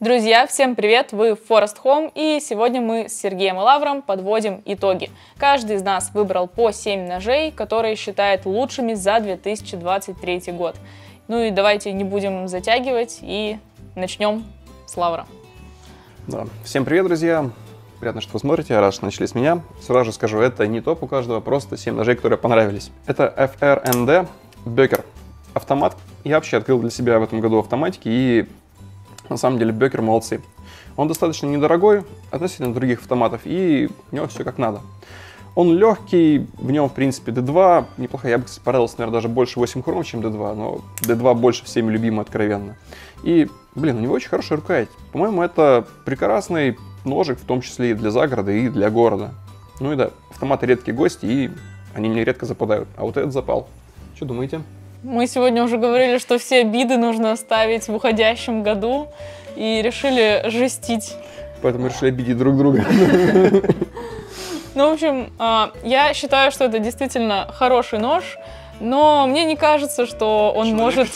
Друзья, всем привет! Вы в Forest Home, и сегодня мы с Сергеем и Лавром подводим итоги. Каждый из нас выбрал по 7 ножей, которые считает лучшими за 2023 год. Ну и давайте не будем затягивать и начнем с Лавра. Да. Всем привет, друзья! Приятно, что вы смотрите, я рад, что начали с меня. Сразу же скажу, это не топ у каждого, просто 7 ножей, которые понравились. Это FR&D Беккер автомат. Я вообще открыл для себя в этом году автоматики, и на самом деле Беккер молодцы. Он достаточно недорогой относительно других автоматов, и у него все как надо. Он легкий, в нем в принципе D2, неплохо, я бы, кстати, понравился, наверное, даже больше 8 хромов, чем D2, но D2 больше всеми любимый откровенно. И, блин, у него очень хорошая рукоять. По-моему, это прекрасный ножик, в том числе и для загорода, и для города. Ну и да, автоматы редкие гости, и они мне редко западают, а вот этот запал. Что думаете? Мы сегодня уже говорили, что все обиды нужно оставить в уходящем году, и решили жестить. Поэтому решили обидеть друг друга. Ну, в общем, я считаю, что это действительно хороший нож, но мне не кажется, что он может...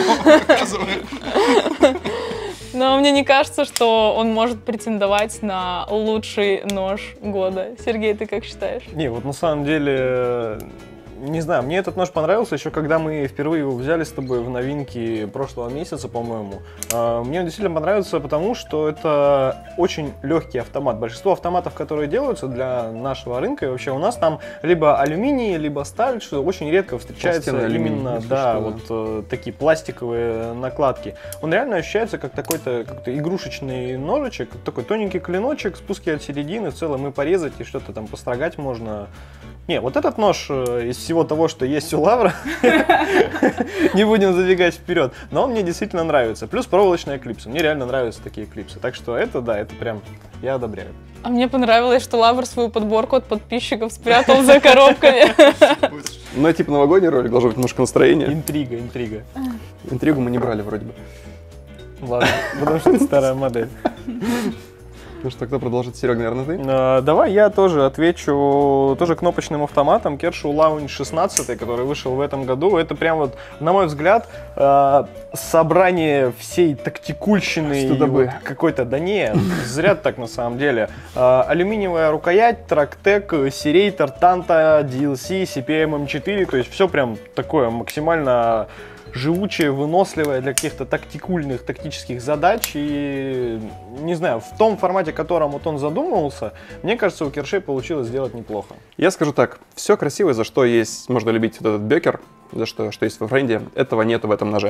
Но мне не кажется, что он может претендовать на лучший нож года. Сергей, ты как считаешь? Не, вот на самом деле... Не знаю, мне этот нож понравился еще, когда мы впервые его взяли с тобой в новинки прошлого месяца, по-моему. Мне он действительно понравился, потому что это очень легкий автомат. Большинство автоматов, которые делаются для нашего рынка, и вообще у нас там либо алюминий, либо сталь, что очень редко встречается именно, да, вот такие пластиковые накладки. Он реально ощущается как такой-то игрушечный ножичек, такой тоненький клиночек, спуски от середины, в целом и порезать, и что-то там построгать можно. Не, вот этот нож из всего того, что есть у Лавра, не будем забегать вперед, но он мне действительно нравится. Плюс проволочная клипса. Мне реально нравятся такие клипсы. Так что это, да, это прям я одобряю. А мне понравилось, что Лавр свою подборку от подписчиков спрятал за коробками. Ну, типа новогодний ролик, должно быть немножко настроение. Интрига, интрига. Интригу мы не брали вроде бы. Ладно, потому что это старая модель. Ну что, кто продолжит? Серега, наверное, ты? Давай я тоже отвечу тоже кнопочным автоматом. Kershaw Lounge 16, который вышел в этом году. Это прям вот, на мой взгляд, собрание всей тактикульщины вот какой-то. Да не, зря так на самом деле. Алюминиевая рукоять, Tractec, Serrator, Tanto, DLC, CPM M4. То есть все прям такое максимально... живучее, выносливое для каких-то тактических задач. И, не знаю, в том формате, в котором вот он задумывался, мне кажется, у Kershaw получилось сделать неплохо. Я скажу так, все красивое, за что есть, можно любить вот этот Беккер, за что есть во френде, этого нету в этом ноже.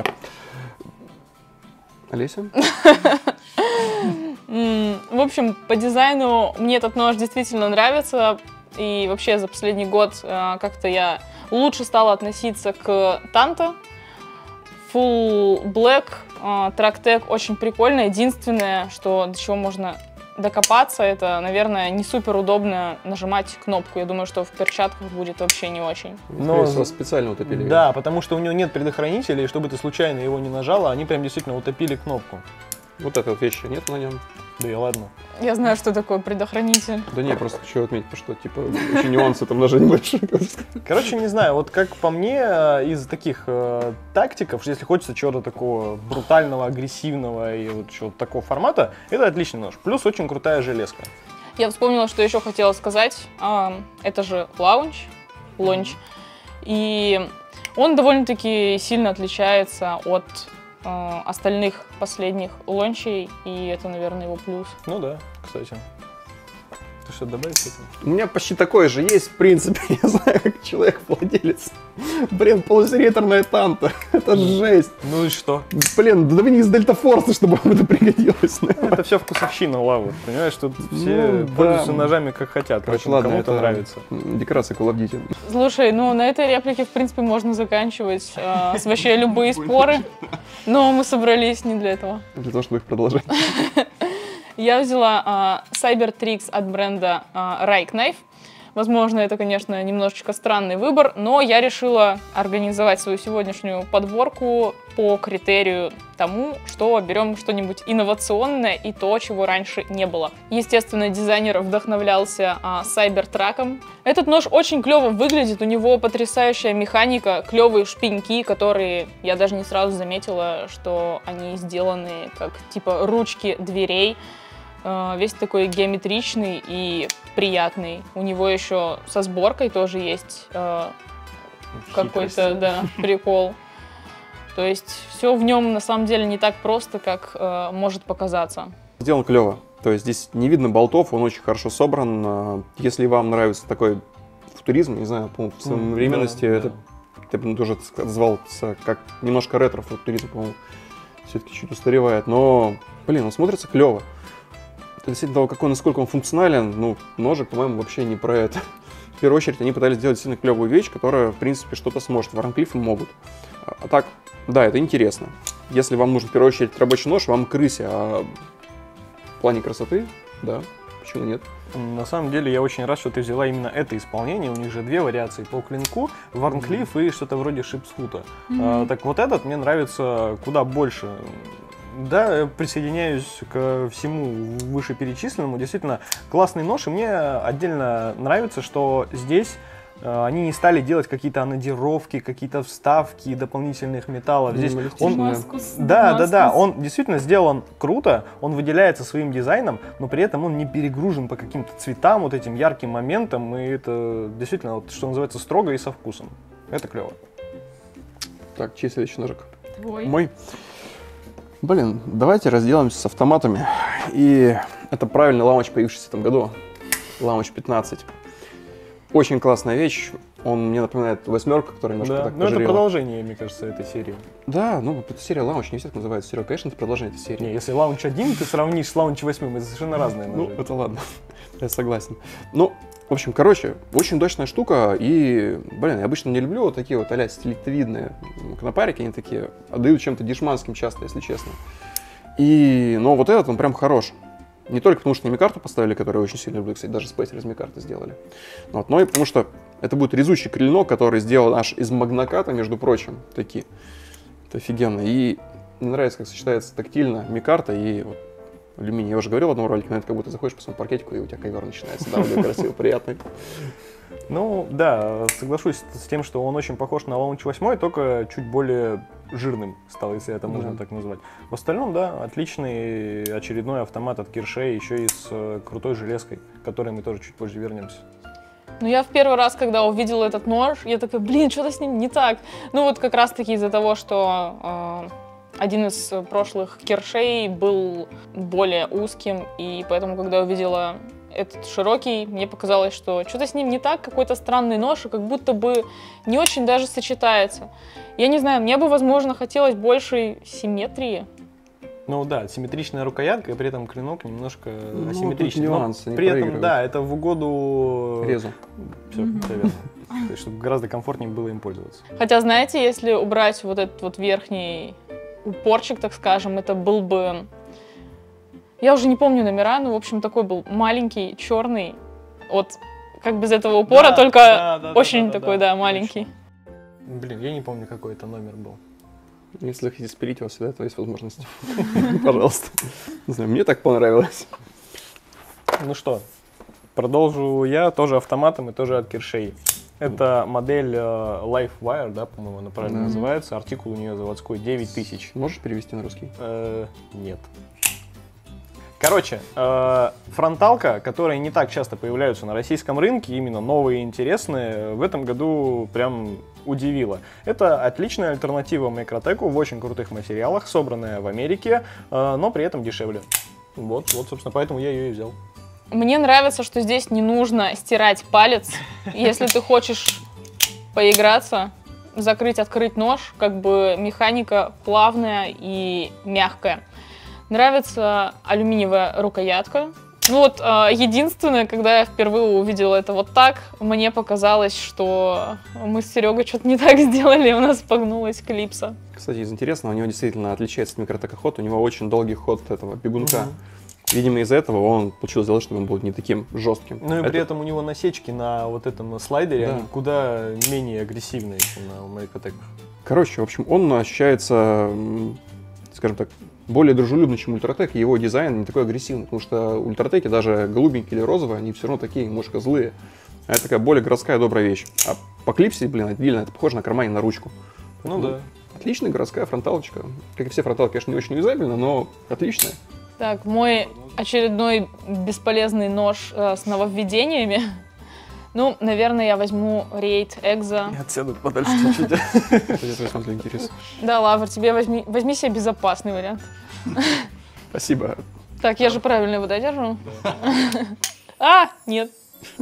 Олеся? В общем, по дизайну мне этот нож действительно нравится. И вообще за последний год как-то я лучше стала относиться к Tanto. Full Black, Tractec очень прикольно. Единственное, что до чего можно докопаться, это, наверное, не супер удобно нажимать кнопку. Я думаю, что в перчатках будет вообще не очень. Но специально утопили. Да, потому что у него нет предохранителей, и чтобы ты случайно его не нажала, они прям действительно утопили кнопку. Вот этой вот вещи нет на нем. Да и ладно. Я знаю, что такое предохранитель. Да не, просто хочу отметить, что типа очень нюансы там ножа небольшие. Короче, не знаю, вот как по мне, из таких тактиков, если хочется чего-то такого брутального, агрессивного и вот чего-то такого формата, это отличный нож. Плюс очень крутая железка. Я вспомнила, что еще хотела сказать. Это же Launch. И он довольно-таки сильно отличается от остальных последних лончей, и это, наверное, его плюс. Ну да, кстати. Ты что добавить к этому? У меня почти такое же есть, в принципе, я знаю, как человек-владелец. Блин, полусерейторная Tanto, это жесть. Ну и что? Блин, да не из Дельта Форса, чтобы вам это пригодилось. Это все вкусовщина Лавы, понимаешь, тут все пользуются ножами как хотят, короче, ладно, кому-то нравится. Декорация Call of Duty. Слушай, ну на этой реплике, в принципе, можно заканчивать вообще любые споры, но мы собрались не для этого. Для того, чтобы их продолжать. Я взяла Cybertrix от бренда Rike Knife. Возможно, это, конечно, немножечко странный выбор, но я решила организовать свою сегодняшнюю подборку по критерию тому, что берем что-нибудь инновационное и то, чего раньше не было. Естественно, дизайнер вдохновлялся Cybertruck'ом. Этот нож очень клево выглядит, у него потрясающая механика, клевые шпеньки, которые я даже не сразу заметила, что они сделаны как типа ручки дверей. Весь такой геометричный и приятный. У него еще со сборкой тоже есть какой-то, да, прикол. То есть все в нем на самом деле не так просто, как может показаться. Сделан клево. То есть здесь не видно болтов, он очень хорошо собран. Если вам нравится такой футуризм, не знаю, по современности, это я бы тоже назвался как немножко ретро-футуризм, по-моему, все-таки чуть устаревает. Но, блин, он смотрится клево. Действительно, того, насколько он функционален, ну, ножик, по-моему, вообще не про это. В первую очередь, они пытались сделать действительно клевую вещь, которая, в принципе, что-то сможет. Варнклиффы могут. А так, да, это интересно. Если вам нужен, в первую очередь, рабочий нож, вам крысе, а в плане красоты, да, почему нет? На самом деле, я очень рад, что ты взяла именно это исполнение. У них же две вариации по клинку, Варнклифф и что-то вроде Шипсфута. Так вот этот мне нравится куда больше. Да, присоединяюсь ко всему вышеперечисленному. Действительно, классный нож, и мне отдельно нравится, что здесь они не стали делать какие-то анодировки, какие-то вставки дополнительных металлов. Здесь он, он действительно сделан круто, он выделяется своим дизайном, но при этом он не перегружен по каким-то цветам, вот этим ярким моментам, и это действительно, вот, что называется, строго и со вкусом. Это клево. Так, чей следующий ножик? Твой. Мой. Блин, давайте разделаемся с автоматами. И это правильный лаунч, появившийся в этом году. Лаунч 15. Очень классная вещь. Он мне напоминает восьмерку, которая немножко так пожирела. Это продолжение, мне кажется, этой серии. Да, ну это серия лаунч, не все так называется. Серия, конечно, это продолжение этой серии. Не, если лаунч 1 ты сравнишь с лаунч 8, это совершенно разные ножи. Ну, это ладно. Я согласен. Ну, в общем, короче, очень удачная штука. И, блин, я обычно не люблю вот такие вот а-ля стилетовидные конопарики. Они такие отдают чем-то дешманским часто, если честно. Но вот этот, он прям хорош. Не только потому, что на микарту поставили, которую я очень сильно люблю, кстати, даже спейсер из микарты сделали. Вот, но и потому, что это будет резущий клинок, который сделан аж из магноката, между прочим, такие. Это офигенно. И мне нравится, как сочетается тактильно микарта и вот алюминий. Я уже говорил в одном ролике, но это как будто заходишь по своему паркетику, и у тебя ковер начинается. Да, он красивый, приятный. Ну, да, соглашусь с тем, что он очень похож на лаунч 8, только чуть более жирным стал, если это можно так назвать. В остальном, да, отличный очередной автомат от Киршей, еще и с крутой железкой, к которой мы тоже чуть позже вернемся. Ну, я в первый раз, когда увидела этот нож, я такая, блин, что-то с ним не так. Ну, вот как раз-таки из-за того, что один из прошлых Киршей был более узким, и поэтому, когда увидела этот широкий, мне показалось, что что-то с ним не так, какой-то странный нож, и как будто бы не очень даже сочетается. Я не знаю, мне бы, возможно, хотелось большей симметрии. Ну да, симметричная рукоятка, и при этом клинок немножко асимметричный. Нюансы, при этом, да, это в угоду резу. Все, верно. То есть, чтобы гораздо комфортнее было им пользоваться. Хотя, знаете, если убрать вот этот вот верхний упорчик, так скажем, это был бы... Я уже не помню номера, но, в общем, такой был маленький, черный. Вот как без этого упора, только очень такой, маленький. Блин, я не помню, какой это номер был. Если хотите спилить, у вас всегда есть возможность. Пожалуйста. Не знаю, мне так понравилось. Ну что, продолжу я, тоже автоматом и тоже от Киршей. Это модель LifeWire, да, по-моему, она правильно называется. Артикул у нее заводской 9000. Можешь перевести на русский? Нет. Короче, фронталка, которые не так часто появляются на российском рынке, именно новые и интересные, в этом году прям удивила. Это отличная альтернатива Микротеку в очень крутых материалах, собранная в Америке, но при этом дешевле. Вот, собственно, поэтому я ее и взял. Мне нравится, что здесь не нужно стирать палец, если ты хочешь поиграться, закрыть-открыть нож, как бы механика плавная и мягкая. Нравится алюминиевая рукоятка. Ну вот, единственное, когда я впервые увидела это вот так, мне показалось, что мы с Серегой что-то не так сделали, и у нас погнулась клипса. Кстати, из интересного, у него действительно отличается от Микротека ход, у него очень долгий ход этого бегунка. Видимо, из-за этого он получил сделать, чтобы он был не таким жестким. Ну и при этом у него насечки на вот этом слайдере, Да. они куда менее агрессивные, чем на Марикотеках. Короче, в общем, он ощущается, скажем так, более дружелюбно, чем Ультратек, и его дизайн не такой агрессивный, потому что Ультратеки, даже голубенькие или розовые, они все равно такие немножко злые. А это такая более городская добрая вещь. А по клипсе, блин, отдельно, это похоже на кармане на ручку. Ну да. Отличная городская фронталочка. Как и все фронталки, конечно, не очень юзабельно, но отличная. Так, мой очередной бесполезный нож с нововведениями. Ну, наверное, я возьму Raid Exo. Я отсяду подальше чуть-чуть. Это смотрю, интерес. Да, Лавр, тебе возьми себе безопасный вариант. Спасибо. Так, я же правильно его додержу. А, нет.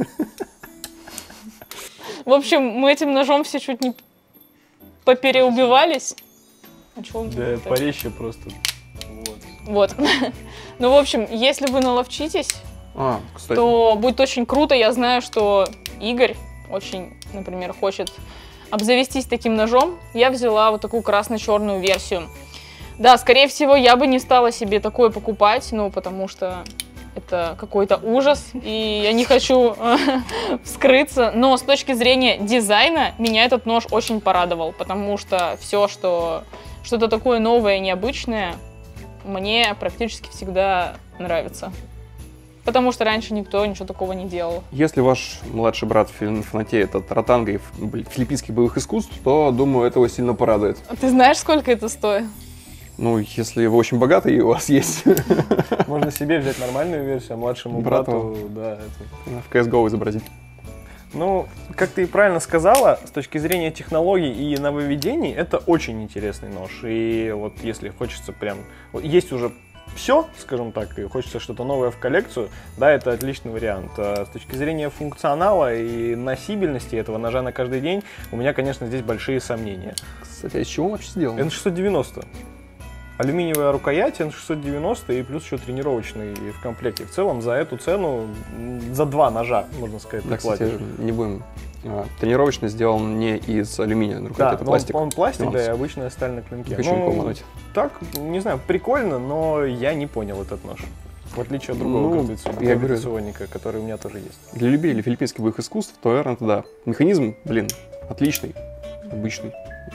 В общем, мы этим ножом все чуть не попереубивались. А чё он Да, так? порезче просто. Вот. Ну, в общем, если вы наловчитесь, Кстати. то будет очень круто. Я знаю, что Игорь очень, например, хочет обзавестись таким ножом. Я взяла вот такую красно-черную версию. Да, скорее всего, я бы не стала себе такое покупать, ну, потому что это какой-то ужас, и я не хочу вскрыться. Но с точки зрения дизайна меня этот нож очень порадовал, потому что все, что-то такое новое, необычное, мне практически всегда нравится. Потому что раньше никто ничего такого не делал. Если ваш младший брат фанатеет от ротанга и филиппинских боевых искусств, то, думаю, это его сильно порадует. А ты знаешь, сколько это стоит? Ну, если вы очень богатый и у вас есть Можно себе взять нормальную версию, а младшему брату, да, это... в CSGO изобразить. Ну, как ты правильно сказала, с точки зрения технологий и нововведений, это очень интересный нож. И вот если хочется прям... Вот есть уже все, скажем так, и хочется что-то новое в коллекцию, да, это отличный вариант. А с точки зрения функционала и носибельности этого ножа на каждый день, у меня, конечно, здесь большие сомнения. Кстати, а из чего он вообще сделан? N690. Алюминиевая рукоять, N690 и плюс еще тренировочный в комплекте. В целом за эту цену, за два ножа, можно сказать, Да, ты платишь. кстати, не будем. Тренировочный сделан не из алюминия, Да, это но пластик. он пластик, Нюанс. да, и обычная сталь на клинке. Не хочу никого обмануть. Так, не знаю, прикольно, но я не понял этот нож. В отличие от другого я говорю, гравитационника, который у меня тоже есть. Для любителей филиппинских боевых искусств, то, наверное, это да. Механизм, блин, отличный, обычный.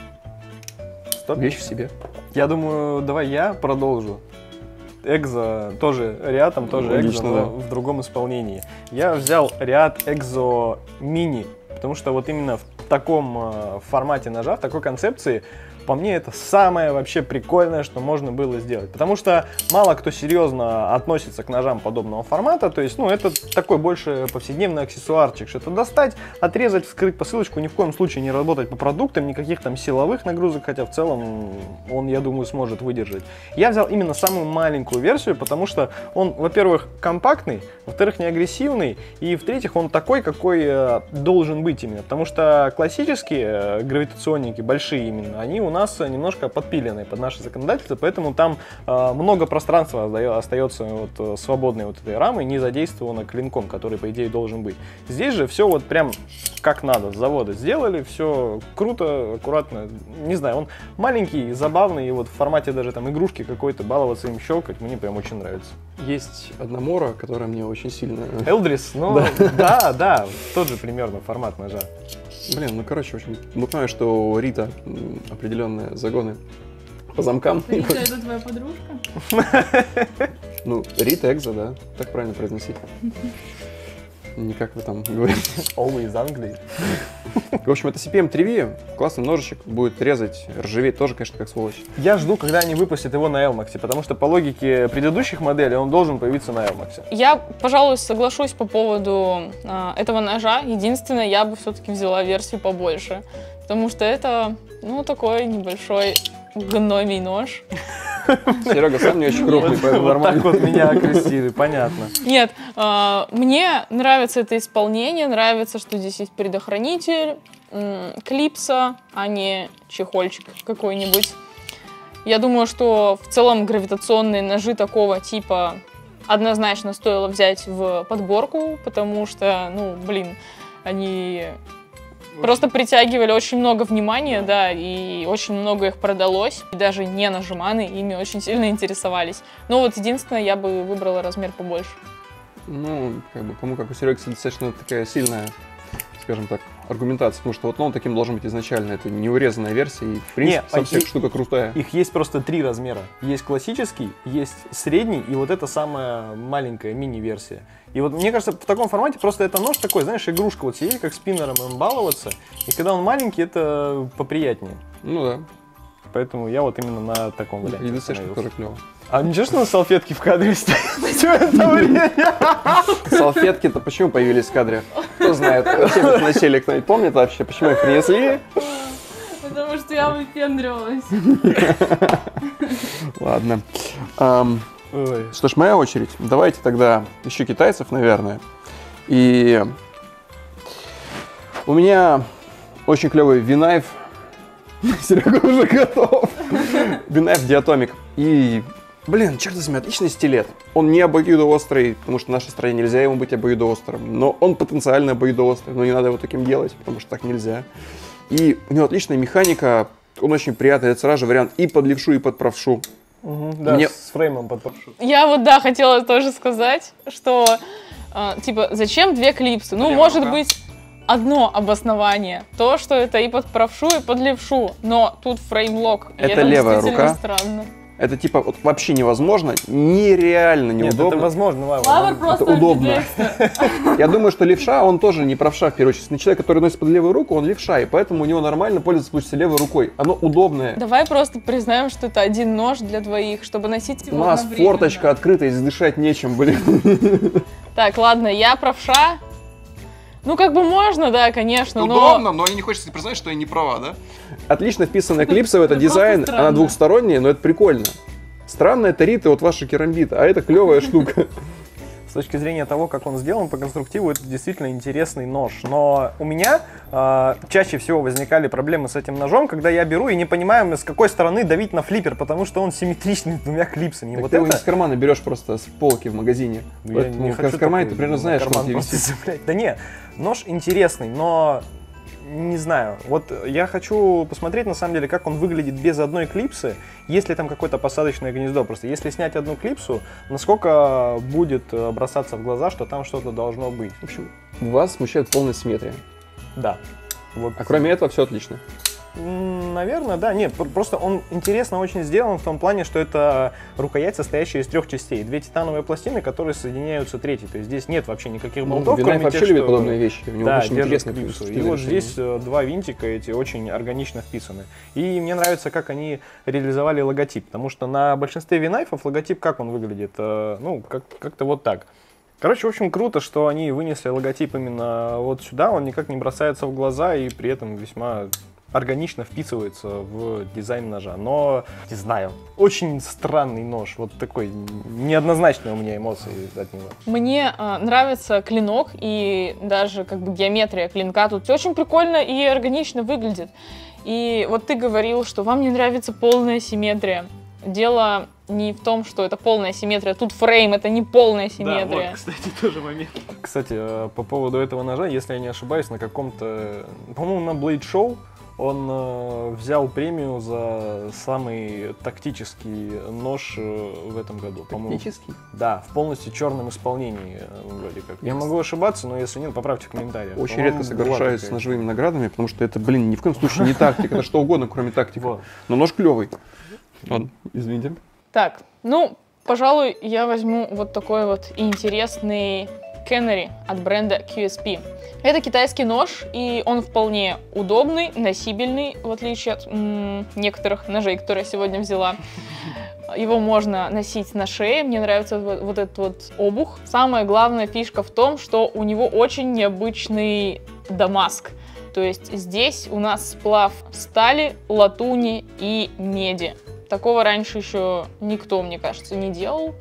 Стоп. Вещь в себе. Я думаю, давай я продолжу. Экзо тоже рядом, тоже Логично, Экзо, но да. в другом исполнении. Я взял ряд Экзо Мини, потому что вот именно в таком формате ножа, в такой концепции, по мне, это самое вообще прикольное, что можно было сделать. Потому что мало кто серьезно относится к ножам подобного формата. То есть, ну, это такой больше повседневный аксессуарчик. Что-то достать, отрезать, вскрыть посылочку. Ни в коем случае не работать по продуктам, никаких там силовых нагрузок. Хотя в целом он, я думаю, сможет выдержать. Я взял именно самую маленькую версию, потому что он, во-первых, компактный, во-вторых, не агрессивный. И в-третьих, он такой, какой должен быть именно. Потому что классические гравитационники, большие именно, они у нас немножко подпилены под наше законодательство, поэтому там много пространства остается вот, свободной вот этой рамой, не задействовано клинком, который, по идее, должен быть. Здесь же все вот прям как надо, с завода сделали, все круто, аккуратно. Не знаю, он маленький, забавный, и вот в формате даже там игрушки какой-то, баловаться им, щелкать, мне прям очень нравится. Есть одна мора, которая мне очень сильно... Элдрис, ну да, тот же примерно формат ножа. Блин, ну короче, в общем, мы понимаем, что у Рита определенные загоны по замкам. Рита, это твоя подружка? Ну, Рита Экзо, да, так правильно произносить. Не как вы там говорите. Овы из Англии. В общем, это CPM 3V, классный ножичек, будет резать, ржаветь тоже, конечно, как сволочь. Я жду, когда они выпустят его на Элмаксе, потому что по логике предыдущих моделей он должен появиться на Элмаксе. Я, пожалуй, соглашусь по поводу этого ножа. Единственное, я бы все-таки взяла версию побольше, потому что это, ну, такой небольшой гномий нож. Серега сам не очень крупный, поэтому Вот нормально. так вот меня окрестили, понятно. Нет, мне нравится это исполнение, нравится, что здесь есть предохранитель, клипса, а не чехольчик какой-нибудь. Я думаю, что в целом гравитационные ножи такого типа однозначно стоило взять в подборку, потому что, ну, блин, они просто притягивали очень много внимания, да, и очень много их продалось. И даже не нажиманы ими очень сильно интересовались. Но вот единственное, я бы выбрала размер побольше. Ну, как бы, кому как у Сереги достаточно такая сильная, скажем так, аргументация, потому что вот он таким должен быть изначально. Это не урезанная версия, и в принципе сам себе штука крутая. Их есть просто 3 размера. Есть классический, есть средний, и вот это самая маленькая мини-версия. И вот мне кажется, в таком формате просто это нож такой, знаешь, игрушка. Вот сидеть как спиннером им баловаться, и когда он маленький, это поприятнее. Ну да. Поэтому я вот именно на таком варианте. И достаточно тоже клево. А ничего, что на салфетке в кадре стоят все это время? Салфетки-то почему появились в кадре? Кто знает, зачем их носили, кто-нибудь помнит вообще, почему их принесли? Потому что я выпендривалась. Ладно. Что ж, моя очередь. Давайте тогда еще китайцев, наверное. И у меня очень клевый V-Knife. Серега уже готов. V-Knife Diatomic. И, блин, черт возьми, отличный стилет. Он не обоюдоострый, потому что в нашей стране нельзя ему быть обоюдоострым. Но он потенциально обоюдоострый, но не надо его таким делать, потому что так нельзя. И у него отличная механика, он очень приятный. Это сразу же вариант и под левшу, и под правшу. Да, с фреймом под правшу. Я вот, да, хотела тоже сказать, что, типа, зачем 2 клипсы? Ну, может быть, одно обоснование. То, что это и под правшу, и под левшу. Но тут фреймлок. Это и левая действительно рука. Странно. Это типа вот вообще невозможно, нереально неудобно. Нет, это возможно, Лавр просто это удобно. Я думаю, что левша, он тоже не правша в первую очередь. Человек, который носит под левую руку, он левша, и поэтому у него нормально пользоваться левой рукой. Оно удобное. Давай просто признаем, что это один нож для двоих, чтобы носить его У нас одновременно. форточка открыта, здесь дышать нечем, блин. Так, ладно, я правша. Ну, как бы можно, да, конечно, Удобно, но не хочется признать, что я не права, да? Отлично вписанная клипса в этот дизайн, она двухсторонняя, но это прикольно. Странно это риты от вашей керамбита, а это клевая штука. С точки зрения того, как он сделан по конструктиву, это действительно интересный нож. Но у меня чаще всего возникали проблемы с этим ножом, когда я беру и не понимаю, с какой стороны давить на флиппер, потому что он симметричный с 2 клипсами. Так вот ты это... его не с кармана берешь просто с полки в магазине. Я не хочу в кармане ты примерно знаешь, что он тебе висит. Да не, нож интересный, но не знаю. Вот я хочу посмотреть, на самом деле, как он выглядит без одной клипсы, есть ли там какое-то посадочное гнездо. Просто если снять одну клипсу, насколько будет бросаться в глаза, что там что-то должно быть. В общем, вас смущает полная симметрия. Да. Вот. А кроме этого все отлично. Наверное, да. Нет, просто он интересно очень сделан в том плане, что это рукоять, состоящая из 3 частей. 2 титановые пластины, которые соединяются третьей. То есть здесь нет вообще никаких болтов, кроме вообще тех, любит подобные вещи. У него да, очень интересно. И вот здесь 2 винтика эти очень органично вписаны. И мне нравится, как они реализовали логотип. Потому что на большинстве винайфов логотип, как он выглядит? Ну, как-то вот так. Короче, в общем, круто, что они вынесли логотип именно вот сюда. Он никак не бросается в глаза и при этом весьма органично вписывается в дизайн ножа. Но, не знаю, очень странный нож. Вот такой, неоднозначные у меня эмоции от него. Мне нравится клинок и даже как бы геометрия клинка. Тут все очень прикольно и органично выглядит. И вот ты говорил, что вам не нравится полная симметрия. Дело не в том, что это полная симметрия. Тут фрейм, это не полная симметрия. Да, вот, кстати, тоже момент. Кстати, по поводу этого ножа, если я не ошибаюсь, на каком-то, по-моему, на Blade Show он взял премию за самый тактический нож в этом году. Тактический? Да, в полностью черном исполнении вроде как. Я могу ошибаться, но если нет, поправьте в комментариях. Очень редко соглашаюсь с ножевыми наградами, потому что это, блин, ни в коем случае не тактика, это что угодно, кроме тактики. Но нож клевый. Ладно, извините. Так, ну, пожалуй, я возьму вот такой вот интересный Canary от бренда QSP. Это китайский нож, и он вполне удобный, носибельный, в отличие от некоторых ножей, которые я сегодня взяла. Его можно носить на шее, мне нравится вот этот вот обух. Самая главная фишка в том, что у него очень необычный дамаск. То есть здесь у нас сплав стали, латуни и меди. Такого раньше еще никто, мне кажется, не делал.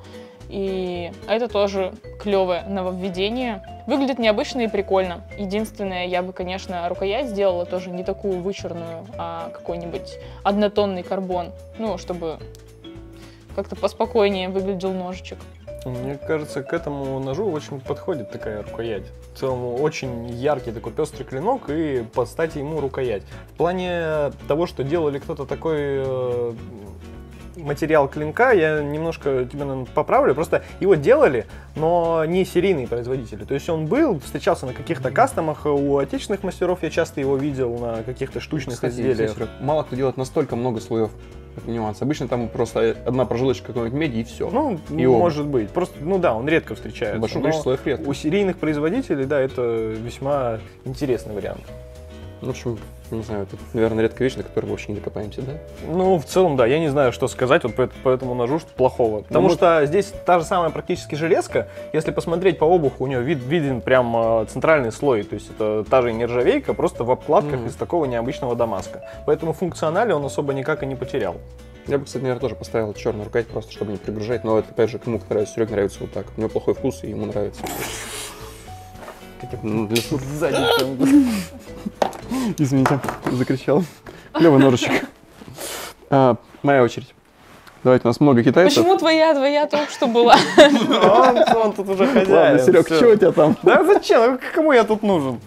И это тоже клевое нововведение. Выглядит необычно и прикольно. Единственное, я бы, конечно, рукоять сделала тоже не такую вычурную, а какой-нибудь однотонный карбон. Ну, чтобы как-то поспокойнее выглядел ножичек. Мне кажется, к этому ножу очень подходит такая рукоять. В целом очень яркий такой пестрый клинок и под стать ему рукоять. В плане того, что делали кто-то такой материал клинка, я немножко тебя, наверное, поправлю. Просто его делали, но не серийные производители. То есть он был, встречался на каких-то кастомах у отечественных мастеров, я часто его видел на каких-то штучных изделиях. Кстати, мало кто делает настолько много слоев. Это нюанс. Обычно там просто одна прожилочка какой-нибудь меди и все. Ну, и может быть. Просто, ну да, он редко встречается. Большое количество слоев редко. У серийных производителей, да, это весьма интересный вариант. Ну, в общем, не знаю, это, наверное, редкая вещь, до которой вообще не докопаемся, да? Ну, в целом, да, я не знаю, что сказать вот по этому ножу, что плохого. Потому что здесь та же самая практически железка. Если посмотреть по обуху, у нее виден прям центральный слой. То есть это та же нержавейка, просто в обкладках из такого необычного дамаска. Поэтому функционале он особо никак и не потерял. Я бы, кстати, наверное, тоже поставил черную рукоять, просто чтобы не перегружать. Но это, опять же, кому нравится. Сереге нравится вот так. У него плохой вкус, и ему нравится. Сзади. Извините, закричал. Клевый ножичек. Моя очередь. Давайте, у нас много китайцев. Почему твоя только что была? Он тут уже хозяин. Ладно, Серег, что у тебя там? Да зачем? Кому я тут нужен?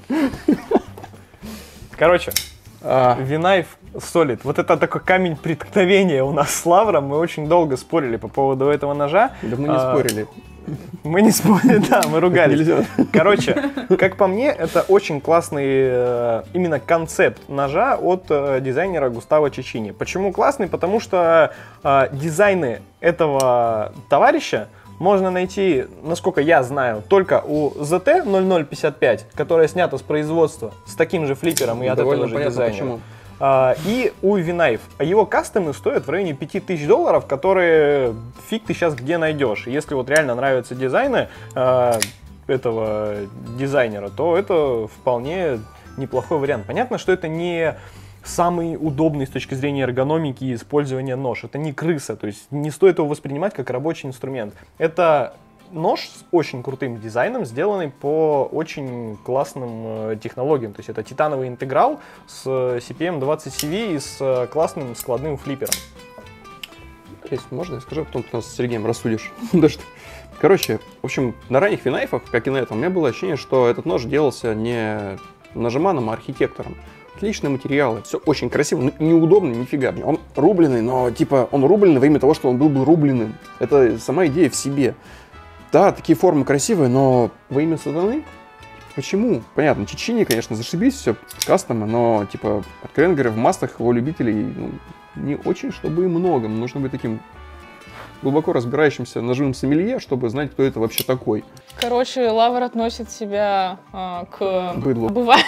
Короче, V-Knife Solid. Вот это такой камень преткновения у нас с Лавром. Мы очень долго спорили по поводу этого ножа. Да мы не спорили. Мы не спорили, да, мы ругались. Нельзя. Короче, как по мне, это очень классный именно концепт ножа от дизайнера Густаво Чечини. Почему классный? Потому что дизайны этого товарища можно найти, насколько я знаю, только у ZT 0055, которая снята с производства с таким же флиппером и от этого же дизайнера. Почему. И у V-Knife. Его кастомы стоят в районе $5000, которые фиг ты сейчас где найдешь. Если вот реально нравятся дизайны этого дизайнера, то это вполне неплохой вариант. Понятно, что это не самый удобный с точки зрения эргономики и использования нож. Это не крыса, то есть не стоит его воспринимать как рабочий инструмент. Это нож с очень крутым дизайном, сделанный по очень классным технологиям. То есть это титановый интеграл с CPM-20CV и с классным складным флиппером. Если можно, я скажу, потом ты нас с Сергеем рассудишь. Короче, в общем, на ранних V-Knife'ах, как и на этом, у меня было ощущение, что этот нож делался не ножеманом, а архитектором. Отличные материалы, все очень красиво, но неудобно, нифига. Он рубленый, но типа он рубленый во имя того, что он был бы рубленым. Это сама идея в себе. Да, такие формы красивые, но во имя сатаны? Почему? Понятно, Чечини, конечно, зашибись, все кастомы, но типа откровенно говоря, в массах его любителей не очень, чтобы и много. Нужно быть таким глубоко разбирающимся ножевым сомелье, чтобы знать, кто это вообще такой. Короче, Лавр относит себя к быдлу.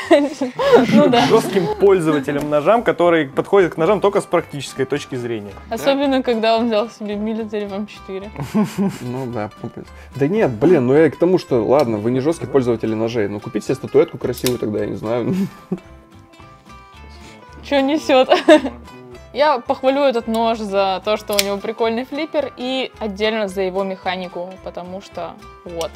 Ну да. Жестким пользователем ножам, который подходит к ножам только с практической точки зрения. Особенно, когда он взял себе Military M4. Ну да. Да нет, блин, ну я к тому, что, ладно, вы не жесткие пользователи ножей, но купите себе статуэтку красивую тогда, я не знаю. Че несет? Я похвалю этот нож за то, что у него прикольный флиппер, и отдельно за его механику, потому что вот.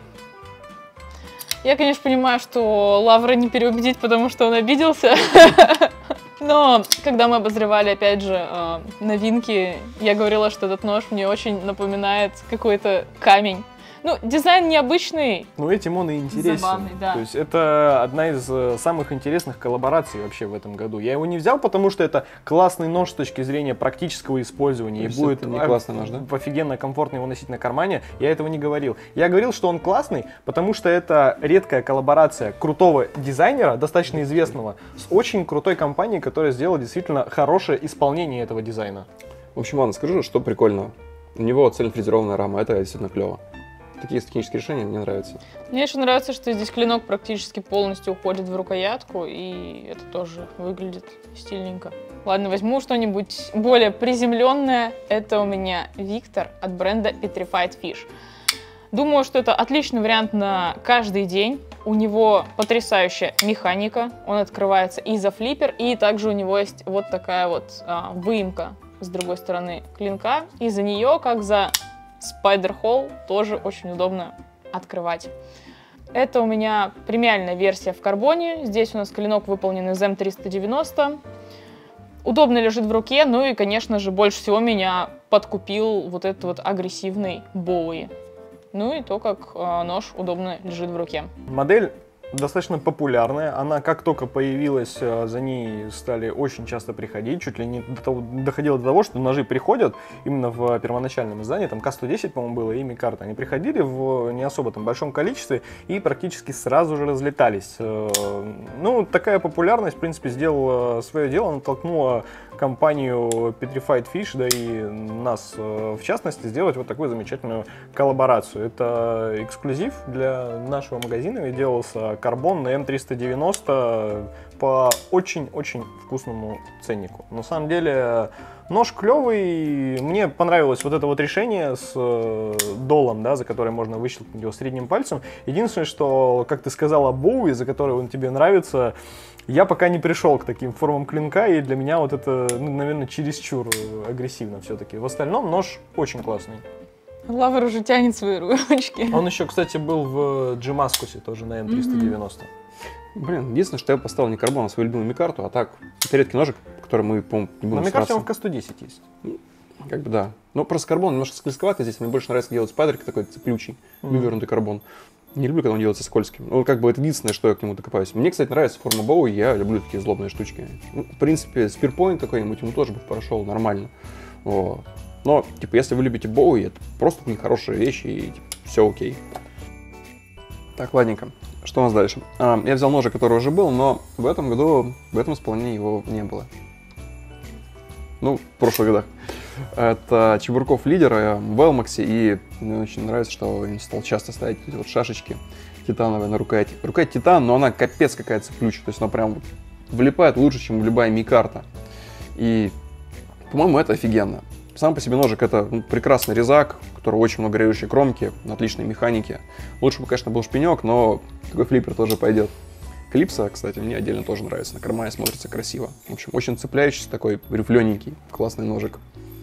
Я, конечно, понимаю, что Лавра не переубедить, потому что он обиделся. Но когда мы обозревали, опять же, новинки, я говорила, что этот нож мне очень напоминает какой-то камень. Ну, дизайн необычный. Ну, этим он и интересен. Забавный, да. То есть это одна из самых интересных коллабораций вообще в этом году. Я его не взял, потому что это классный нож с точки зрения практического использования. И будет не классный нож, да? Офигенно комфортно его носить на кармане. Я этого не говорил. Я говорил, что он классный, потому что это редкая коллаборация крутого дизайнера, достаточно известного, с очень крутой компанией, которая сделала действительно хорошее исполнение этого дизайна. В общем, ладно, скажу, что прикольно. У него цельнофрезерованная рама, это действительно клево. Такие технические решения мне нравятся. Мне еще нравится, что здесь клинок практически полностью уходит в рукоятку, и это тоже выглядит стильненько. Ладно, возьму что-нибудь более приземленное. Это у меня Виктор от бренда Petrified Fish. Думаю, что это отличный вариант на каждый день. У него потрясающая механика. Он открывается и за флиппер, и также у него есть вот такая вот выемка с другой стороны клинка. И за нее, как за Spider Hole, тоже очень удобно открывать. Это у меня премиальная версия в карбоне. Здесь у нас клинок выполнен из М390. Удобно лежит в руке, ну и, конечно же, больше всего меня подкупил вот этот вот агрессивный Боуи. Ну и то, как нож удобно лежит в руке. Модель достаточно популярная. Она как только появилась, за ней стали очень часто приходить. Чуть ли не доходило до того, что ножи приходят именно в первоначальном издании. Там К110, по-моему, было, и Микарта. Они приходили в не особо там большом количестве и практически сразу же разлетались. Ну, такая популярность, в принципе, сделала свое дело. Натолкнула компанию Petrified Fish, да и нас, в частности, сделать вот такую замечательную коллаборацию. Это эксклюзив для нашего магазина, ведь делался карбон на М390 по очень-очень вкусному ценнику. На самом деле нож клевый, мне понравилось вот это вот решение с долом, да, за которое можно выщелкнуть его средним пальцем. Единственное, что, как ты сказала, Боуи, за который он тебе нравится, я пока не пришел к таким формам клинка, и для меня вот это, ну, наверное, чересчур агрессивно все-таки. В остальном нож очень классный. Лавр уже тянет свои ручки. Он еще, кстати, был в Джимаскусе тоже на М390. Блин, единственное, что я поставил не карбон, а свою любимую Микарту, а так, это редкий ножик, который мы, по-моему, не будем Но мне кажется, он в К110 есть. Как бы да. Но просто карбон немножко склизковатый здесь, мне больше нравится делать спайдерки, такой цеплючий, вывернутый карбон. Не люблю, когда он делается скользким. Ну, как бы это единственное, что я к нему докопаюсь. Мне, кстати, нравится форма Боуи, я люблю такие злобные штучки. Ну, в принципе, спирпоинт какой-нибудь ему тоже бы прошел нормально. Вот. Но, типа, если вы любите Боуи, это просто блин, хорошая вещь, и типа, все окей. Так, ладненько. Что у нас дальше? Я взял ножик, который уже был, но в этом году, в этом исполнении его не было. Ну, в прошлых годах. Это Чебурков лидер в Велмаксе, и мне очень нравится, что он стал часто ставить эти вот шашечки титановые на рукояти. Рукоять титан, но она капец какая цеплючая, то есть она прям влипает лучше, чем любая Микарта. И, по-моему, это офигенно. Сам по себе ножик это прекрасный резак, у которого очень много режущей кромки, на отличной механике. Лучше бы, конечно, был шпинек, но такой флиппер тоже пойдет. Клипса, кстати, мне отдельно тоже нравится, на кармане смотрится красиво. В общем, очень цепляющийся, такой рифлененький, классный ножик.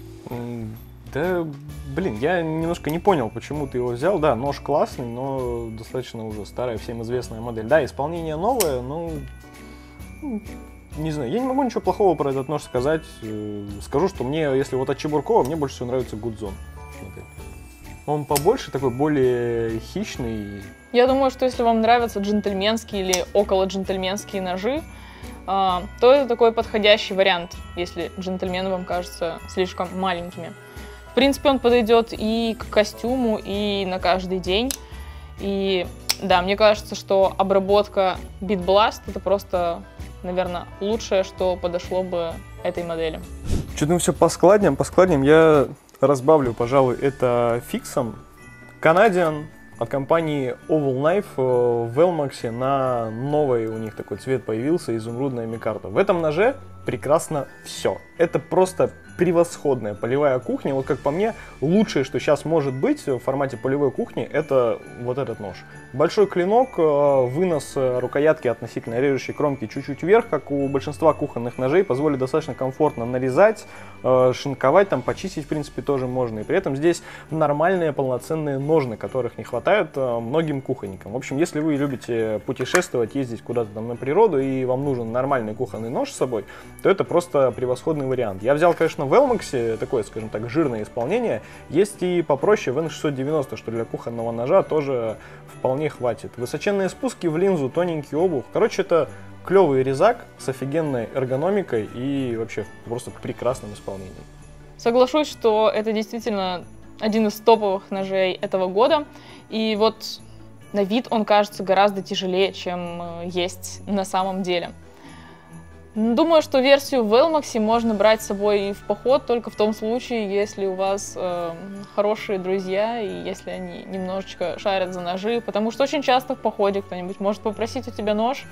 Да, блин, я немножко не понял, почему ты его взял. Да, нож классный, но достаточно уже старая, всем известная модель. Да, исполнение новое, но... Не знаю, я не могу ничего плохого про этот нож сказать. Скажу, что мне, если вот от Чебуркова, мне больше всего нравится Гудзон. Он побольше, такой более хищный. Я думаю, что если вам нравятся джентльменские или около джентльменские ножи, то это такой подходящий вариант, если джентльмены вам кажутся слишком маленькими. В принципе, он подойдет и к костюму, и на каждый день. И да, мне кажется, что обработка Beat Blast это просто, наверное, лучшее, что подошло бы этой модели. Что-то мы все по складням. Я разбавлю, пожалуй, это фиксом. Canadian от компании Oval Knife в Велмаксе на новый у них такой цвет появился, изумрудная микарта. В этом ноже прекрасно все. Это просто превосходная полевая кухня. Вот как по мне, лучшее, что сейчас может быть в формате полевой кухни, это вот этот нож. Большой клинок, вынос рукоятки относительно режущей кромки чуть-чуть вверх, как у большинства кухонных ножей, позволит достаточно комфортно нарезать, шинковать, там почистить, в принципе, тоже можно. И при этом здесь нормальные полноценные ножны, которых не хватает многим кухонникам. В общем, если вы любите путешествовать, ездить куда-то там на природу, и вам нужен нормальный кухонный нож с собой, то это просто превосходный вариант. Я взял, конечно, в Велмаксе такое, скажем так, жирное исполнение. Есть и попроще в N690, что для кухонного ножа тоже вполне хватит. Высоченные спуски в линзу, тоненький обух. Короче, это клевый резак с офигенной эргономикой и вообще просто прекрасным исполнением. Соглашусь, что это действительно один из топовых ножей этого года. И вот на вид он кажется гораздо тяжелее, чем есть на самом деле. Думаю, что версию в Велмаксе можно брать с собой в поход только в том случае, если у вас хорошие друзья и если они немножечко шарят за ножи, потому что очень часто в походе кто-нибудь может попросить у тебя нож,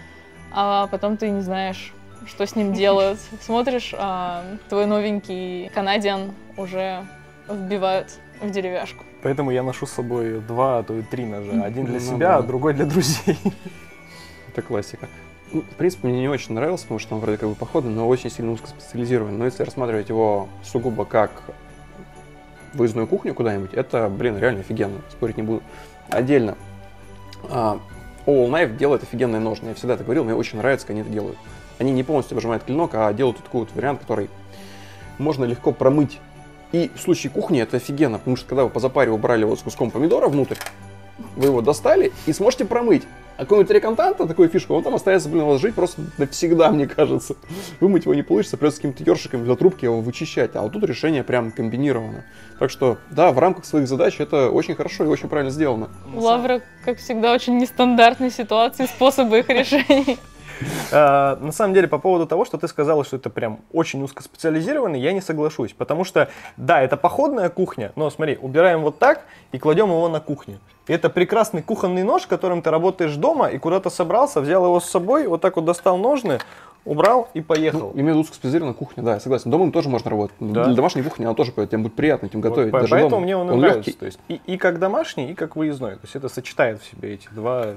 а потом ты не знаешь, что с ним делают. Смотришь, твой новенький Canadian уже вбивают в деревяшку. Поэтому я ношу с собой 2, а то и 3 ножа. Один для себя, а другой для друзей. Это классика. В принципе, мне не очень нравился, потому что он вроде как бы походный, но очень сильно узкоспециализирован. Но если рассматривать его сугубо как выездную кухню куда-нибудь, это, блин, реально офигенно, спорить не буду. Отдельно. Oval Knife делает офигенные ножны. Я всегда это говорил, мне очень нравится, как они это делают. Они не полностью выжимают клинок, а делают такой вот вариант, который можно легко промыть И в случае кухни это офигенно, потому что когда вы по запаре убрали его с куском помидора внутрь, вы его достали и сможете промыть. А какой-нибудь реконтанта, такую фишку, он там останется, блин, у вас жить просто навсегда, мне кажется. Вымыть его не получится, придется с какими-то ёршиками за трубки его вычищать. А вот тут решение прям комбинировано. Так что, да, в рамках своих задач это очень хорошо и очень правильно сделано. У Лавра, как всегда, очень нестандартные ситуации, способы их решения. На самом деле, по поводу того, что ты сказала, что это прям очень узкоспециализированный, я не соглашусь. Потому что, да, это походная кухня, но смотри, убираем вот так и кладем его на кухню. И это прекрасный кухонный нож, которым ты работаешь дома и куда-то собрался, взял его с собой, вот так вот достал ножны, убрал и поехал. Ну, именно узкоспециализированная кухня, да, я согласен. Дома им тоже можно работать. Да. Для домашней кухни она тоже, тем будет приятно этим готовить. Вот, даже поэтому дома. мне он нравится. Легкий. То есть и как домашний, и как выездной. То есть это сочетает в себе эти два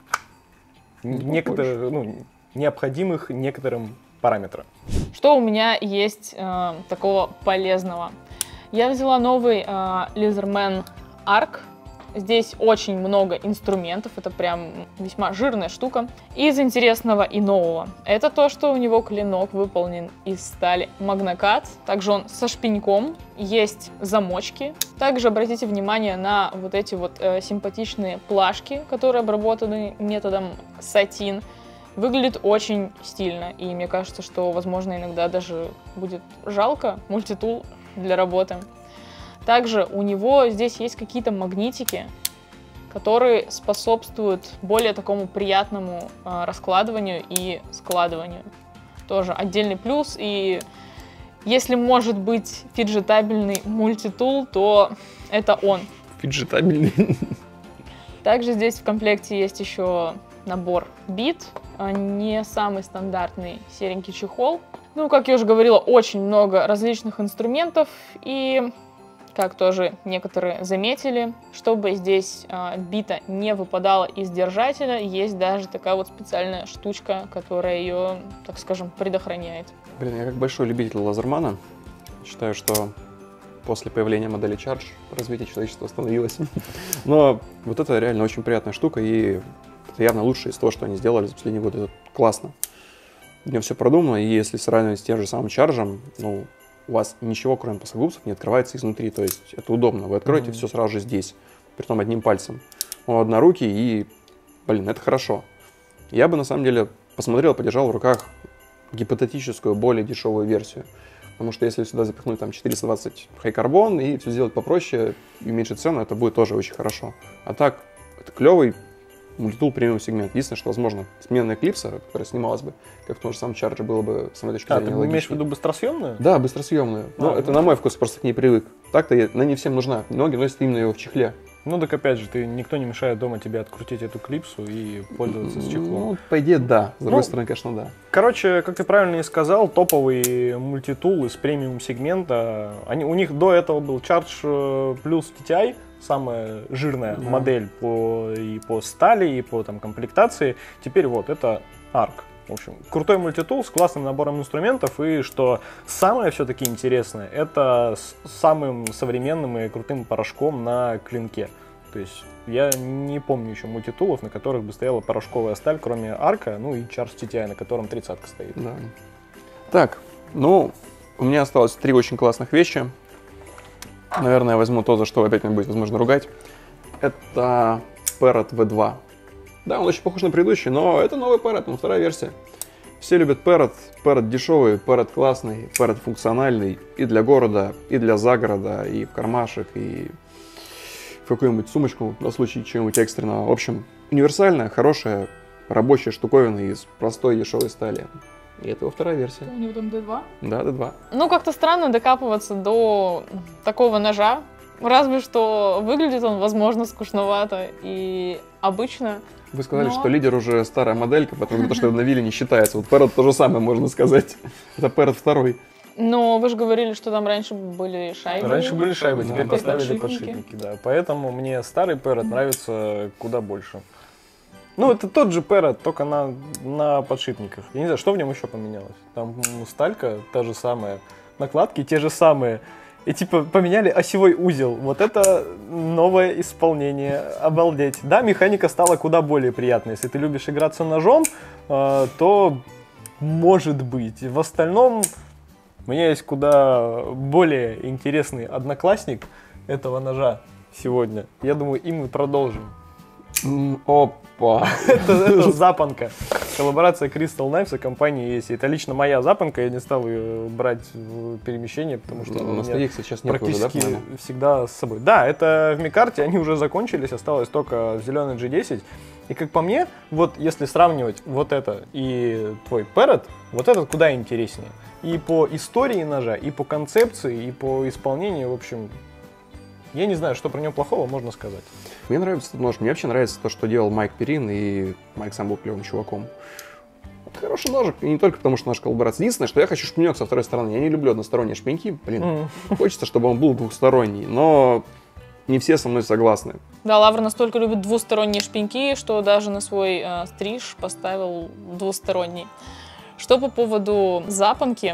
необходимых некоторым параметра. Что у меня есть такого полезного? Я взяла новый Leatherman Arc. Здесь очень много инструментов, это прям весьма жирная штука. Из интересного и нового это то, что у него клинок выполнен из стали Magnacat. Также он со шпеньком, есть замочки. Также обратите внимание на вот эти вот симпатичные плашки, которые обработаны методом сатин. Выглядит очень стильно, и мне кажется, что, возможно, иногда даже будет жалко мультитул для работы. Также у него здесь есть какие-то магнитики, которые способствуют более такому приятному раскладыванию и складыванию. Тоже отдельный плюс, и если может быть фиджетабельный мультитул, то это он. Фиджетабельный. Также здесь в комплекте есть еще набор бит, не самый стандартный серенький чехол. Ну, как я уже говорила, очень много различных инструментов, и, как тоже некоторые заметили, чтобы здесь бита не выпадала из держателя, есть даже такая вот специальная штучка, которая ее, так скажем, предохраняет. Блин, я как большой любитель лазермана считаю, что после появления модели Charge развитие человечества остановилось. Но вот это реально очень приятная штука, и это явно лучшее из того, что они сделали за последние годы. Это классно. У него все продумано, и если сравнивать с тем же самым Charge, ну, у вас ничего, кроме плоскогубцев, не открывается изнутри. То есть это удобно. Вы откроете все сразу же здесь, притом одним пальцем. Он однорукий, и, блин, это хорошо. Я бы, на самом деле, посмотрел, подержал в руках гипотетическую, более дешевую версию. Потому что если сюда запихнуть там 420 хай-карбон и все сделать попроще и уменьшить цену, это будет тоже очень хорошо. А так, это клевый мультитул премиум сегмент. Единственное, что, возможно, сменная клипса, которая снималась бы, как в том же самом Charge, было бы, с моей точки зрения, ты логично. имеешь в виду быстросъемную? Да, быстросъемную. Но это на мой вкус, просто к ней привык. Так-то она не всем нужна. Многие носят именно ее в чехле. Ну так опять же, никто не мешает дома тебе открутить эту клипсу и пользоваться с чехлом. Ну, по идее, да. С другой стороны, конечно, да. Короче, как ты правильно и сказал, топовый мультитул из премиум сегмента. У них до этого был Charge плюс TTI, самая жирная модель и по стали, и по там, комплектации. Теперь вот, это Arc. В общем, крутой мультитул с классным набором инструментов, и что самое все-таки интересное, это с самым современным и крутым порошком на клинке. То есть я не помню еще мультитулов, на которых бы стояла порошковая сталь, кроме Арка, ну и Charge TTI, на котором 30-ка стоит. Да. Так, ну, у меня осталось 3 очень классных вещи. Наверное, я возьму то, за что опять мне будет возможно ругать. Это Parrot V2. Да, он очень похож на предыдущий, но это новый Parrot, он вторая версия. Все любят Parrot, Parrot дешевый, Parrot классный, Parrot функциональный и для города, и для загорода, и в кармашек, и в какую-нибудь сумочку на случай чего-нибудь экстренного. В общем, универсальная, хорошая, рабочая штуковина из простой дешевой стали. И это его вторая версия. У него там D2? Да, D2. Ну, как-то странно докапываться до такого ножа. Разве что выглядит он, возможно, скучновато и обычно. Вы сказали, что лидер уже старая моделька, потому что обновили, не считается. Вот Parrot то же самое, можно сказать. Это Parrot второй. Но вы же говорили, что там раньше были шайбы. Раньше были шайбы, теперь Да. поставили подшипники, да. Поэтому мне старый Parrot нравится куда больше. Ну, это тот же Parrot, только на подшипниках. Я не знаю, что в нем еще поменялось. Там сталька та же самая, накладки те же самые. И типа поменяли осевой узел. Вот это новое исполнение. Обалдеть. Да, механика стала куда более приятной. Если ты любишь играться ножом, то может быть. В остальном У меня есть куда более интересный одноклассник этого ножа сегодня. Я думаю, и мы продолжим. Опа! Это запонка. Коллаборация Crystal Knives и компании ESI. Это лично моя запонка, я не стал ее брать в перемещение, потому что на у меня сейчас нет практически уже, да, всегда с собой. Да, это в Микарте, они уже закончились, осталось только зеленый G10. И как по мне, вот если сравнивать вот это и твой Parrot, вот этот куда интереснее. И по истории ножа, и по концепции, и по исполнению, в общем, я не знаю, что про него плохого можно сказать. Мне нравится этот нож. Мне вообще нравится то, что делал Майк Перин, и Майк сам был клевым чуваком. Это хороший ножик, и не только потому, что наш коллаборация. Единственное, что я хочу шпинек со второй стороны. Я не люблю односторонние шпиньки. Блин, хочется, чтобы он был двухсторонний, но не все со мной согласны. Да, Лавр настолько любит двусторонние шпиньки, что даже на свой стриж поставил двусторонний. Что по поводу запонки,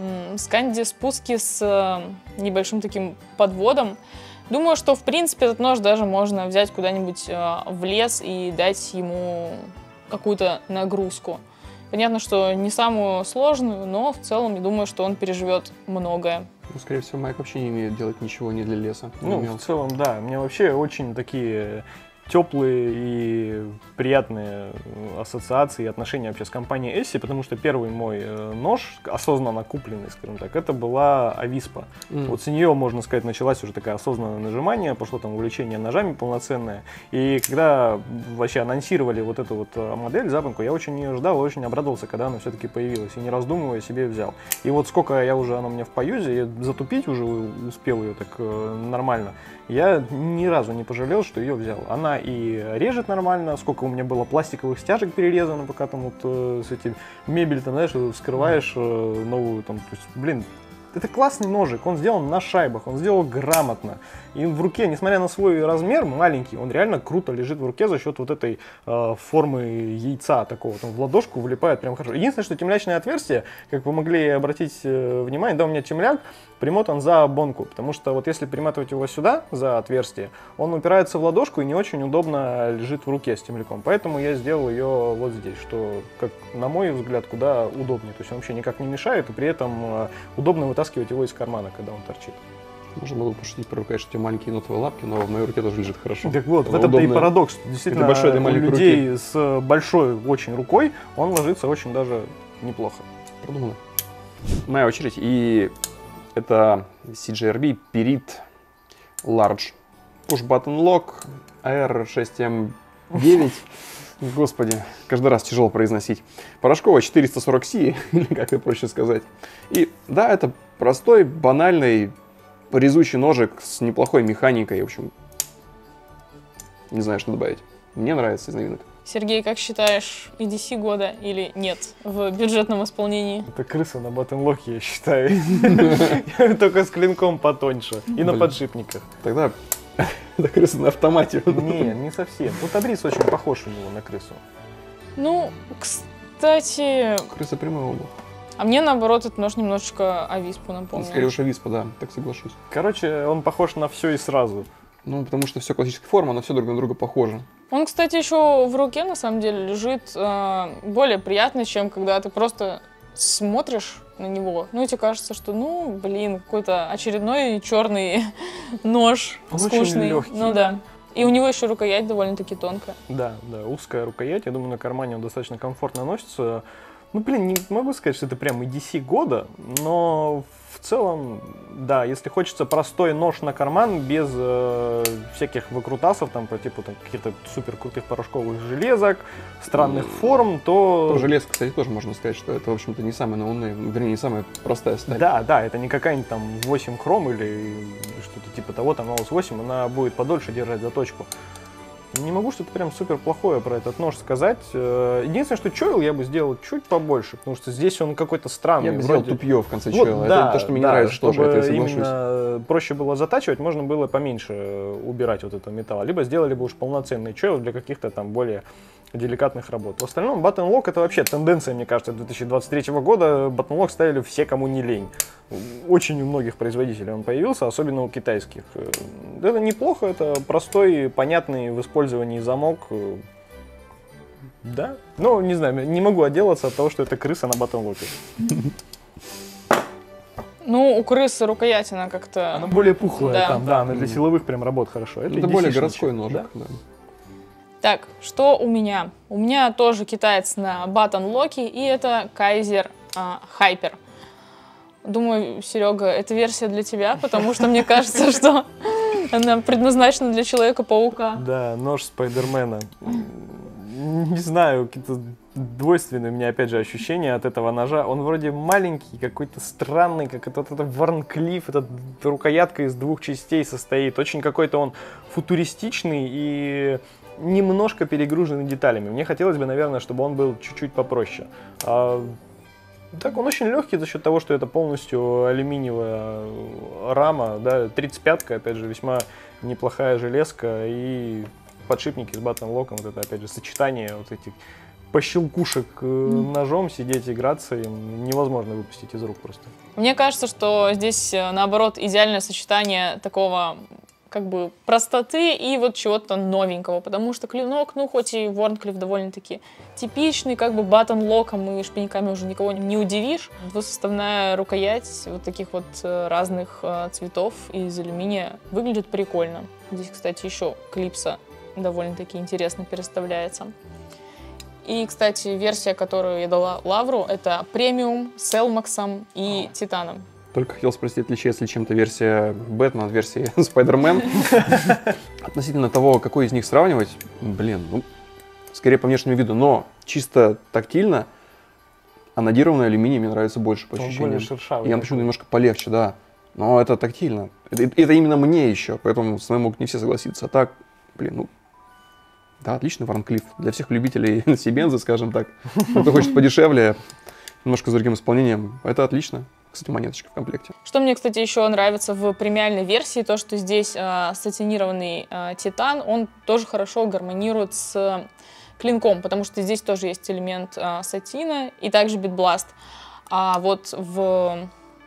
сканди спуски с небольшим таким подводом. Думаю, что в принципе этот нож даже можно взять куда-нибудь в лес и дать ему какую-то нагрузку. Понятно, что не самую сложную, но в целом я думаю, что он переживет многое. Ну, скорее всего, Майк вообще не умеет делать ничего не для леса. Ну, в целом, да. У меня вообще очень такие теплые и приятные ассоциации и отношения вообще с компанией ESI, потому что первый мой нож, осознанно купленный, скажем так, это была Avispa. Вот с нее, можно сказать, началась уже такая осознанное нажимание, пошло там увлечение ножами полноценное. И когда вообще анонсировали вот эту вот модель, запонку, я очень ее ждал, очень обрадовался, когда она все-таки появилась. И не раздумывая себе взял. И вот сколько я уже, она у меня в поюзе, я затупить уже успел ее так нормально. Я ни разу не пожалел, что ее взял. Она и режет нормально, сколько у меня было пластиковых стяжек перерезано, пока там вот с этим мебель, там, знаешь, вскрываешь новую, там, то есть, блин, это классный ножик, он сделан на шайбах, он сделан грамотно. И в руке, несмотря на свой размер маленький, он реально круто лежит в руке за счет вот этой формы яйца такого. Там в ладошку влипает прям хорошо. Единственное, что темлячное отверстие, как вы могли обратить внимание, да, у меня темляк примотан за бонку, потому что вот если приматывать его сюда, за отверстие, он упирается в ладошку и не очень удобно лежит в руке с темляком. Поэтому я сделал ее вот здесь, что, как на мой взгляд, куда удобнее. То есть он вообще никак не мешает, и при этом удобно вытаскивать его из кармана, когда он торчит. Можно было пошутить про рукой, что у тебя маленькие нотовые лапки, но в моей руке тоже лежит хорошо. Так вот, в этом-то и парадокс. Действительно, большой, у людей с большой очень рукой он ложится очень даже неплохо. Продумано. Моя очередь, и это CJRB Pirit Large Push Button Lock AR6M9. Господи, каждый раз тяжело произносить. Порошковая 440C, или как это проще сказать. И да, это простой, банальный, резучий ножик с неплохой механикой. В общем, не знаю, что добавить. Мне нравится из новинок. Сергей, как считаешь, EDC года или нет в бюджетном исполнении? Это крыса на батонлоке, я считаю. Только с клинком потоньше и на подшипниках. Тогда это крыса на автомате. Не, не совсем. Вот Абрис очень похож у него на крысу. Ну, кстати... Крыса прямой угол. А мне, наоборот, этот нож немножечко Ависпу напомнил. Скорее уж Ависпа, да, так соглашусь. Короче, он похож на все и сразу. Ну, потому что все классическая форма, но все друг на друга похоже. Он, кстати, еще в руке, на самом деле, лежит более приятно, чем когда ты просто смотришь на него. Ну, и тебе кажется, что, ну, блин, какой-то очередной черный нож, Он скучный. очень легкий. Ну да. И у него еще рукоять довольно-таки тонкая. Да, да, узкая рукоять. Я думаю, на кармане он достаточно комфортно носится. Ну, блин, не могу сказать, что это прям EDC года, но в целом, да, если хочется простой нож на карман, без всяких выкрутасов, там, по типу там, каких-то супер крутых порошковых железок, странных форм, то... Железка, кстати, тоже можно сказать, что это, в общем-то, не самая наумная, вернее, не самая простая сталь. Да, да, это не какая-нибудь там 8 хром или что-то типа того, там Наус 8, она будет подольше держать заточку. Не могу что-то прям супер плохое про этот нож сказать. Единственное, что чойл я бы сделал чуть побольше, потому что здесь он какой-то странный. Я бы сделал тупье в конце вот, чойла. да, это то, что мне да, не нравится чтобы тоже, это я соглашусь. именно проще было затачивать, можно было поменьше убирать вот этого металла. Либо сделали бы уж полноценный чойл для каких-то там более деликатных работ. В остальном Button Lock это вообще тенденция, мне кажется, 2023 года. Button Lock ставили все, кому не лень. Очень у многих производителей он появился, особенно у китайских. Это неплохо, это простой, понятный в использовании замок. Да? Ну, не знаю, не могу отделаться от того, что это крыса на Button Lock. Ну, у крысы рукоятина как-то... Она более пухлая Да. там, да, она для силовых прям работ хорошо. Это более DC-шничек, городской ножик. да? Да. Так, что у меня? У меня тоже китаец на батон-локе, и это Kaiser Hyper. Думаю, Серега, эта версия для тебя, потому что мне кажется, что она предназначена для Человека-паука. Да, нож Спайдермена. Не знаю, какие-то двойственные у меня, опять же, ощущения от этого ножа. Он вроде маленький, какой-то странный, как это Варнклифф, эта рукоятка из двух частей состоит. Очень какой-то он футуристичный и немножко перегруженный деталями. Мне хотелось бы, наверное, чтобы он был чуть-чуть попроще. Так, он очень легкий за счет того, что это полностью алюминиевая рама, да, 35-ка, опять же, весьма неплохая железка, и подшипники с батон-локом, вот это, опять же, сочетание вот этих пощелкушек ножом, сидеть, играться им невозможно выпустить из рук просто. Мне кажется, что здесь, наоборот, идеальное сочетание такого как бы простоты и вот чего-то новенького, потому что клинок, ну, хоть и Варнклифф довольно-таки типичный, как бы батон-локом и шпиньками уже никого не удивишь. Двусоставная рукоять вот таких вот разных цветов из алюминия выглядит прикольно. Здесь, кстати, еще клипса довольно-таки интересно переставляется. И, кстати, версия, которую я дала Лавру, это премиум с Элмаксом и Титаном. Только хотел спросить, отличается ли чем-то версия Бэтмена от версии Спайдермен. Относительно того, какой из них сравнивать, блин, ну, скорее по внешнему виду, но чисто тактильно анодированный алюминий мне нравится больше по ощущениям. более шершавый. И он почему-то немножко полегче, да. Но это тактильно. Это именно мне еще, поэтому с вами могут не все согласиться. А так, блин, ну, да, отличный Варнклифф. Для всех любителей Сибенза, скажем так. Кто хочет подешевле, немножко с другим исполнением, это отлично. Кстати, монеточка в комплекте. Что мне, кстати, еще нравится в премиальной версии, то, что здесь сатинированный титан, он тоже хорошо гармонирует с клинком, потому что здесь тоже есть элемент сатина и также битбласт. А вот в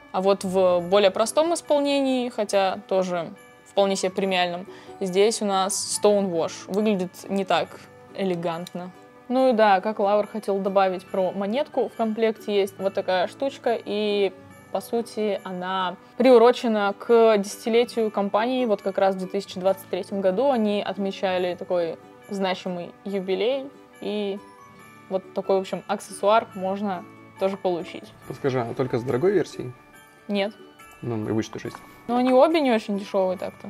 более простом исполнении, хотя тоже вполне себе премиальном, здесь у нас Stonewash. Выглядит не так элегантно. Ну и да, как Лавр хотел добавить про монетку, в комплекте есть вот такая штучка, и по сути она приурочена к десятилетию компании. Вот как раз в 2023 году они отмечали такой значимый юбилей, и вот такой, в общем, аксессуар можно тоже получить. Подскажи, а только с дорогой версией? Нет. Ну, обычно 6. Но они обе не очень дешевые так-то.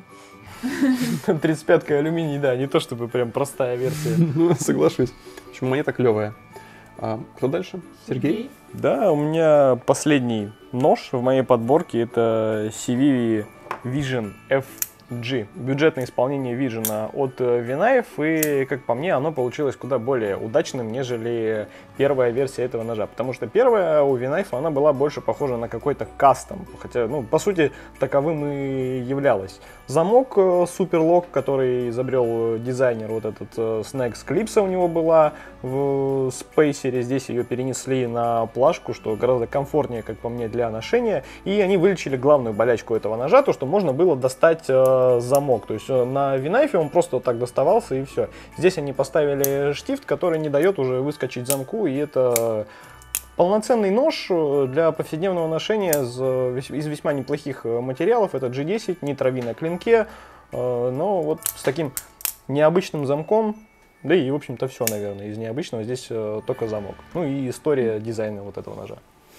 35-ка алюминий, да, не то чтобы прям простая версия. Ну, соглашусь. В общем, монета клевая. А кто дальше? Сергей? Да, у меня последний нож в моей подборке, это Civivi Vision FG. Бюджетное исполнение Vision от Vinaev, и, как по мне, оно получилось куда более удачным, нежели первая версия этого ножа. Потому что первая у Vinaev, она была больше похожа на какой-то кастом, хотя, ну, по сути, таковым и являлась. Замок Superlock, который изобрел дизайнер, вот этот Snags клипса у него была в Spacer, здесь ее перенесли на плашку, что гораздо комфортнее, как по мне, для ношения, и они вылечили главную болячку этого ножа, то, что можно было достать замок, то есть на Vinaev он просто вот так доставался и все. Здесь они поставили штифт, который не дает уже выскочить замку, и это полноценный нож для повседневного ношения из весьма неплохих материалов. Это G10, нитрови на клинке, но вот с таким необычным замком, да и, в общем-то, все, наверное, из необычного здесь только замок. Ну и история дизайна вот этого ножа.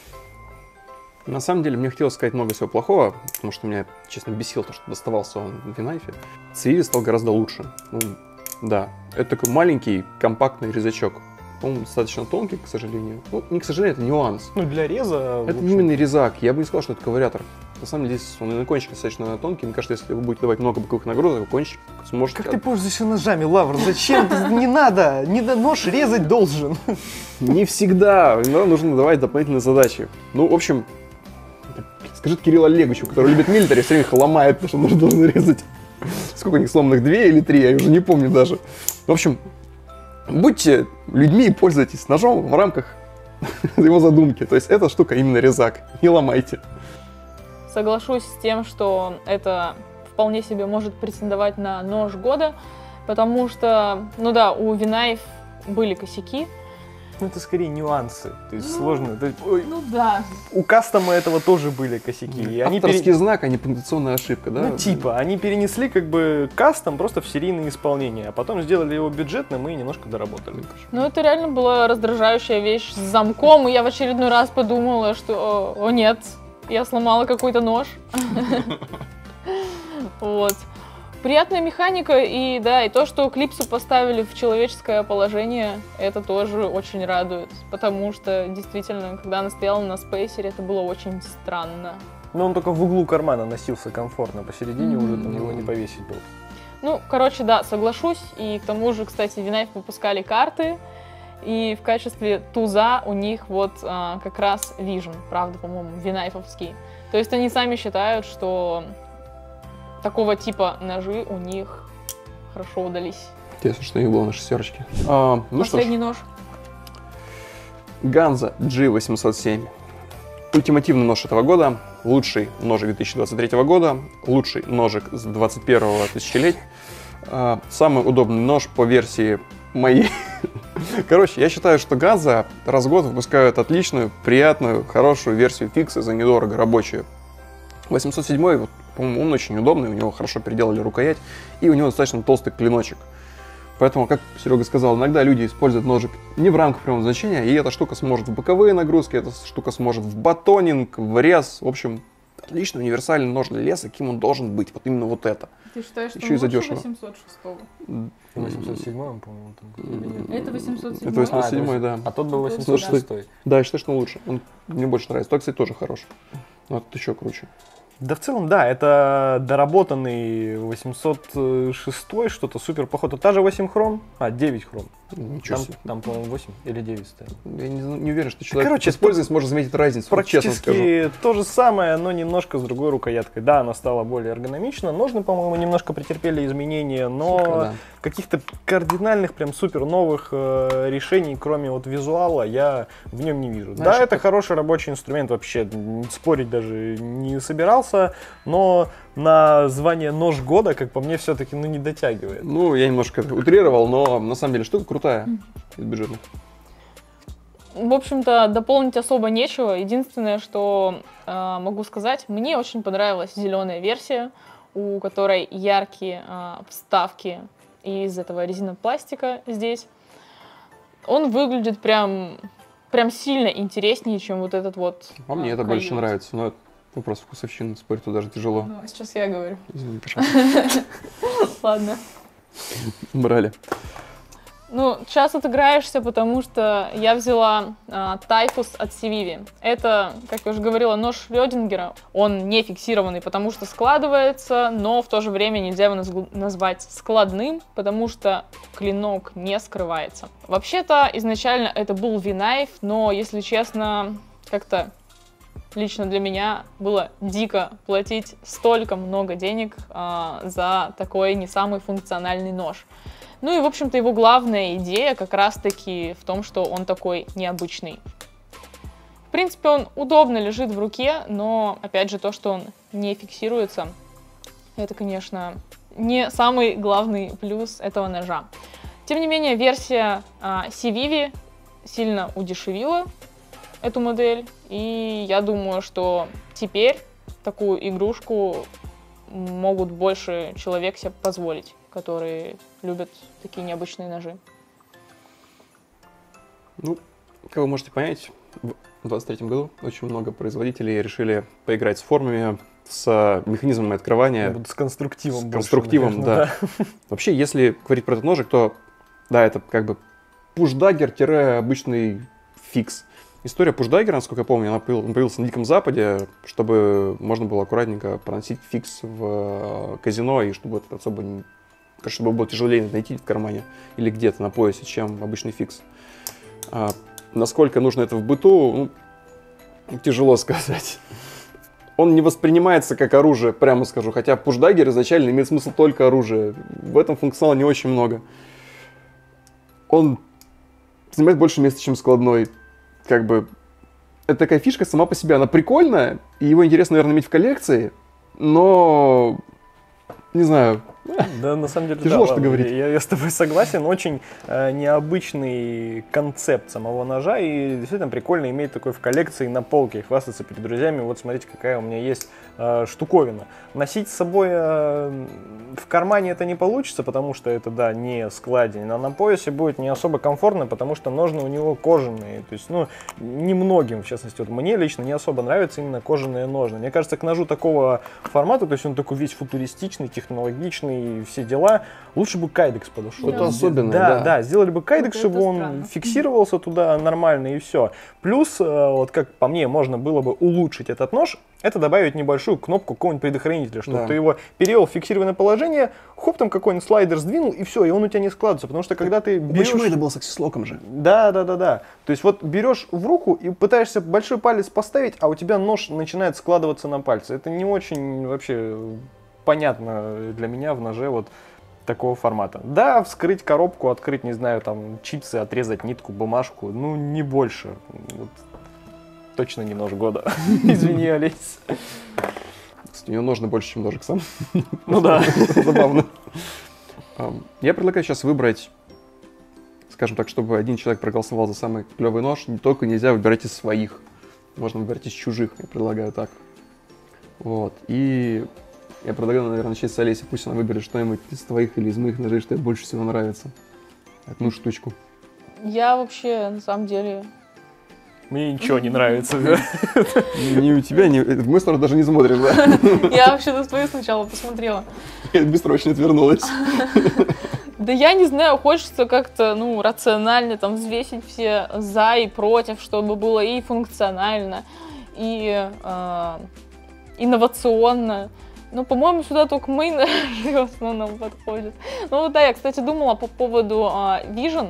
На самом деле, мне хотелось сказать много всего плохого, потому что меня, честно, бесило то, что доставался он в Vinaev. Civivi стал гораздо лучше. Ну, да, это такой маленький, компактный резачок. Он достаточно тонкий, к сожалению. Ну, не к сожалению, это нюанс. Ну, для реза... Это именно резак. Я бы не сказал, что это ковырятор. На самом деле, здесь он и на кончике достаточно тонкий. Мне кажется, если вы будете давать много боковых нагрузок, кончик сможете... Как ты пользуешься ножами, Лавр? Зачем? Не надо! Нож резать должен. Не всегда. Иногда нужно давать дополнительные задачи. Ну, в общем, скажи Кириллу Олеговичу, который любит милитари, все время их ломает, потому что нож должен резать. Сколько у них сломанных? 2 или 3, я уже не помню даже. В общем, будьте людьми и пользуйтесь ножом в рамках его задумки. То есть эта штука именно резак. Не ломайте. Соглашусь с тем, что это вполне себе может претендовать на нож года, потому что, ну да, у Vinaev были косяки, Ну, это скорее нюансы, то есть сложно. Ну да. У кастома этого тоже были косяки. И они Авторский знак, а не пунктуационная ошибка, да? Ну, типа, они перенесли как бы кастом просто в серийное исполнение, а потом сделали его бюджетным и немножко доработали. Ну, это реально была раздражающая вещь с замком, и я в очередной раз подумала, что, о нет, я сломала какой-то нож. Вот. Приятная механика, и да, и то, что клипсу поставили в человеческое положение, это тоже очень радует, потому что, действительно, когда она стояла на спейсере, это было очень странно. Но он только в углу кармана носился комфортно, посередине уже там его не повесить было. Ну, короче, да, соглашусь, и к тому же, кстати, Винайф выпускали карты, и в качестве туза у них вот как раз Vision, правда, по-моему, винайфовский. То есть они сами считают, что такого типа ножи у них хорошо удались. Интересно, что у них было на шестерочке. Ну Последний нож. Ганза G807. Ультимативный нож этого года, лучший ножик 2023 года, лучший ножик с 21-го тысячелетия. Самый удобный нож по версии моей. Короче, я считаю, что Ганза раз в год выпускают отличную, приятную, хорошую версию фикса за недорого, рабочую. 807-й, вот, по-моему, он очень удобный, у него хорошо переделали рукоять, и у него достаточно толстый клиночек. Поэтому, как Серега сказал, иногда люди используют ножик не в рамках прямого значения, и эта штука сможет в боковые нагрузки, эта штука сможет в батонинг, в рез. В общем, отличный универсальный нож для леса, каким он должен быть. Вот именно вот это. Ты считаешь, что еще и он лучше задешево. 806-го? 807-м, по-моему, там. Или нет? Это 807-й? Это 807-й, да. А тот был 806. 806. Да, я считаю, что он лучше. Он мне больше нравится. Тот, кстати, тоже хороший. Но этот еще круче. Да, в целом, да, это доработанный 806, что-то супер, походу, та же 8 хром, 9 хром. Ничего себе. Там, по-моему, 8 или 9 стоит. Я не уверен, что человек, короче, использует, сможет заметить разницу. Вот честно скажу. Практически то же самое, но немножко с другой рукояткой. Да, она стала более эргономична, ножны, по-моему, немножко претерпели изменения, но Да. каких-то кардинальных, прям супер новых решений, кроме вот визуала, я в нем не вижу. Знаешь, да, это хороший рабочий инструмент, вообще спорить даже не собирался, но на звание нож года, как по мне, все-таки не дотягивает. Ну, я немножко утрировал, но на самом деле штука крутая из бюджетных. В общем-то, дополнить особо нечего. Единственное, что могу сказать, мне очень понравилась зеленая версия, у которой яркие вставки из этого резинопластика здесь. Он выглядит прям сильно интереснее, чем вот этот вот. А мне это больше койот. нравится, но это вопрос вкусовщины, спорить тут даже тяжело. Ну, сейчас я говорю. Извини, пожалуйста. Ладно. Брали. Ну, сейчас отыграешься, потому что я взяла Typhus от Civivi. Это, как я уже говорила, нож Шрёдингера. Он не фиксированный, потому что складывается, но в то же время нельзя его назвать складным, потому что клинок не скрывается. Вообще-то, изначально это был V-Knife, но, если честно, как-то лично для меня было дико платить столько много денег за такой не самый функциональный нож. Ну и, в общем-то, его главная идея как раз-таки в том, что он такой необычный. В принципе, он удобно лежит в руке, но, опять же, то, что он не фиксируется, это, конечно, не самый главный плюс этого ножа. Тем не менее, версия Civivi сильно удешевила эту модель, и я думаю, что теперь такую игрушку могут больше человек себе позволить, которые любят такие необычные ножи. Ну, как вы можете понять, в 2023 году очень много производителей решили поиграть с формами, с механизмами открывания. С конструктивом. С больше, конструктивом, наверное, да. Вообще, если говорить про этот ножик, то да, это как бы пушдаггер-обычный фикс. История пушдаггера, насколько я помню, он появился на Диком Западе, чтобы можно было аккуратненько проносить фикс в казино, и чтобы это особо не... чтобы было тяжелее найти в кармане или где-то на поясе, чем обычный фикс. Насколько нужно это в быту, ну, тяжело сказать. Он не воспринимается как оружие, прямо скажу, хотя пушдаггер изначально имеет смысл только оружие. В этом функционала не очень много. Он занимает больше места, чем складной. Как бы, это такая фишка сама по себе, она прикольная, и его интересно, наверное, иметь в коллекции, но, не знаю, Да, на самом деле, Тяжело да, что говорить. Я с тобой согласен. Очень необычный концепт самого ножа. И действительно прикольно иметь такой в коллекции на полке и хвастаться перед друзьями. Вот смотрите, какая у меня есть штуковина. Носить с собой в кармане это не получится, потому что это, да, не складень. А на поясе будет не особо комфортно, потому что ножны у него кожаные. То есть, ну, немногим, в частности, вот мне лично не особо нравятся именно кожаные ножны. Мне кажется, к ножу такого формата, то есть он такой весь футуристичный, технологичный, все дела, лучше бы кайдекс подошел. Что-то особенное, да. да. Да, сделали бы кайдекс, Вот чтобы это он странно. фиксировался туда нормально и все. Плюс, вот как по мне, можно было бы улучшить этот нож, это добавить небольшую кнопку какого-нибудь предохранителя, чтобы Да. ты его перевел в фиксированное положение, хоп, там какой-нибудь слайдер сдвинул, и все, и он у тебя не складывается, потому что когда ты берешь... Почему это было с аксеслоком же? Да. То есть вот берешь в руку и пытаешься большой палец поставить, а у тебя нож начинает складываться на пальце. Это не очень вообще понятно для меня в ноже вот такого формата. Да, вскрыть коробку, открыть, не знаю, там, чипсы, отрезать нитку, бумажку, ну, не больше. Вот, точно не нож года. Извини, Олесь. Кстати, у него ножны больше, чем ножик сам. Ну да. Забавно. Я предлагаю сейчас выбрать, скажем так, чтобы один человек проголосовал за самый клевый нож. Не только нельзя выбирать из своих. Можно выбирать из чужих. Я предлагаю так. Вот. И я предлагаю, наверное, начать с Олеси. Пусть она выберет что-нибудь из твоих или из моих ножей, что ей больше всего нравится. Одну штучку. Я вообще, на самом деле... Мне ничего не нравится. Ни у тебя, ни... В мою сторону даже не смотришь, да? Я вообще-то в твою сначала посмотрела. Бессрочно отвернулась. Да я не знаю, хочется как-то, ну, рационально там взвесить все за и против, чтобы было и функционально, и инновационно. Ну, по-моему, сюда только мои ножи в основном подходят. Ну, вот да, я, кстати, думала по поводу Vision.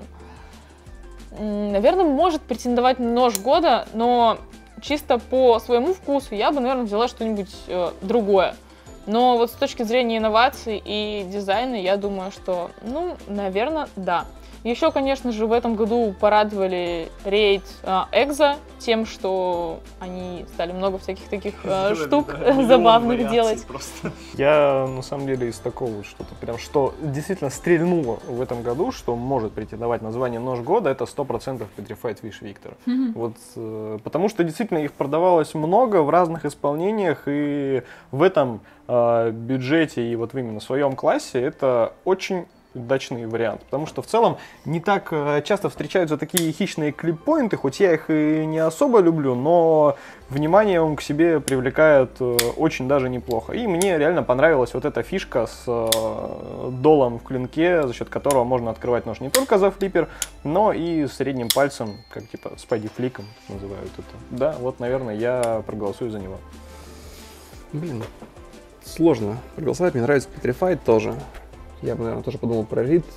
Наверное, может претендовать на нож года, но чисто по своему вкусу я бы, наверное, взяла что-нибудь другое. Но вот с точки зрения инноваций и дизайна, я думаю, что, ну, наверное, да. Еще, конечно же, в этом году порадовали Raid Exo тем, что они стали много всяких таких штук забавных делать. Я, на самом деле, из такого что-то прям, что действительно стрельнуло в этом году, что может претендовать на звание нож года, это 100% Petrified Fish Victor. Вот, потому что действительно их продавалось много в разных исполнениях, и в этом бюджете и вот именно в своем классе это очень удачный вариант, потому что в целом не так часто встречаются такие хищные клиппоинты, хоть я их и не особо люблю, но внимание он к себе привлекает очень даже неплохо. И мне реально понравилась вот эта фишка с долом в клинке, за счет которого можно открывать нож не только за флиппер, но и средним пальцем, как типа спайди-фликом называют это. Да, вот, наверное, я проголосую за него. Блин, сложно проголосовать, мне нравится Petrified тоже. Я бы, наверное, тоже подумал про Raid.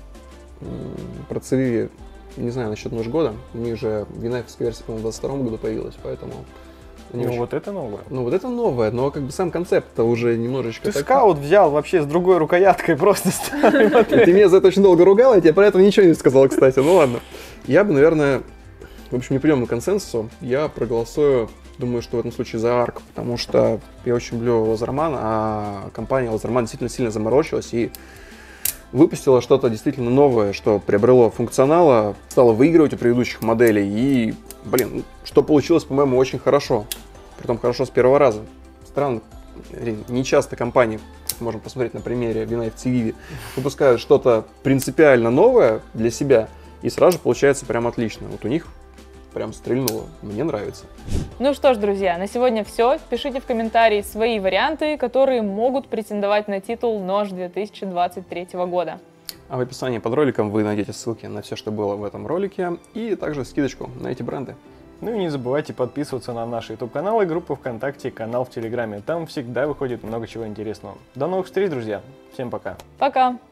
Про Civi, не знаю насчет нож года. У них же винайфовская версия, по-моему, в 2022 году появилась, поэтому... Ну вот это новое. Ну вот это новое, но как бы сам концепт-то уже немножечко... Ты скаут взял вообще с другой рукояткой, просто старый модель. Ты меня за это очень долго ругал, я тебе про это ничего не сказал, кстати. Ну ладно. Я бы, наверное, в общем, не придем к консенсусу. Я проголосую, думаю, что в этом случае за Ark, потому что я очень люблю Laserman, а компания Laserman действительно сильно заморочилась и выпустила что-то действительно новое, что приобрело функционала, стало выигрывать у предыдущих моделей и, блин, что получилось, по-моему, очень хорошо. Притом хорошо с первого раза. Странно, не часто компании, можем посмотреть на примере Vinyl Civi, выпускают что-то принципиально новое для себя и сразу же получается прям отлично. Вот у них прям стрельнуло. Мне нравится. Ну что ж, друзья, на сегодня все. Пишите в комментарии свои варианты, которые могут претендовать на титул «Нож 2023 года». А в описании под роликом вы найдете ссылки на все, что было в этом ролике, и также скидочку на эти бренды. Ну и не забывайте подписываться на наши YouTube-каналы, группы ВКонтакте и канал в Телеграме. Там всегда выходит много чего интересного. До новых встреч, друзья. Всем пока. Пока!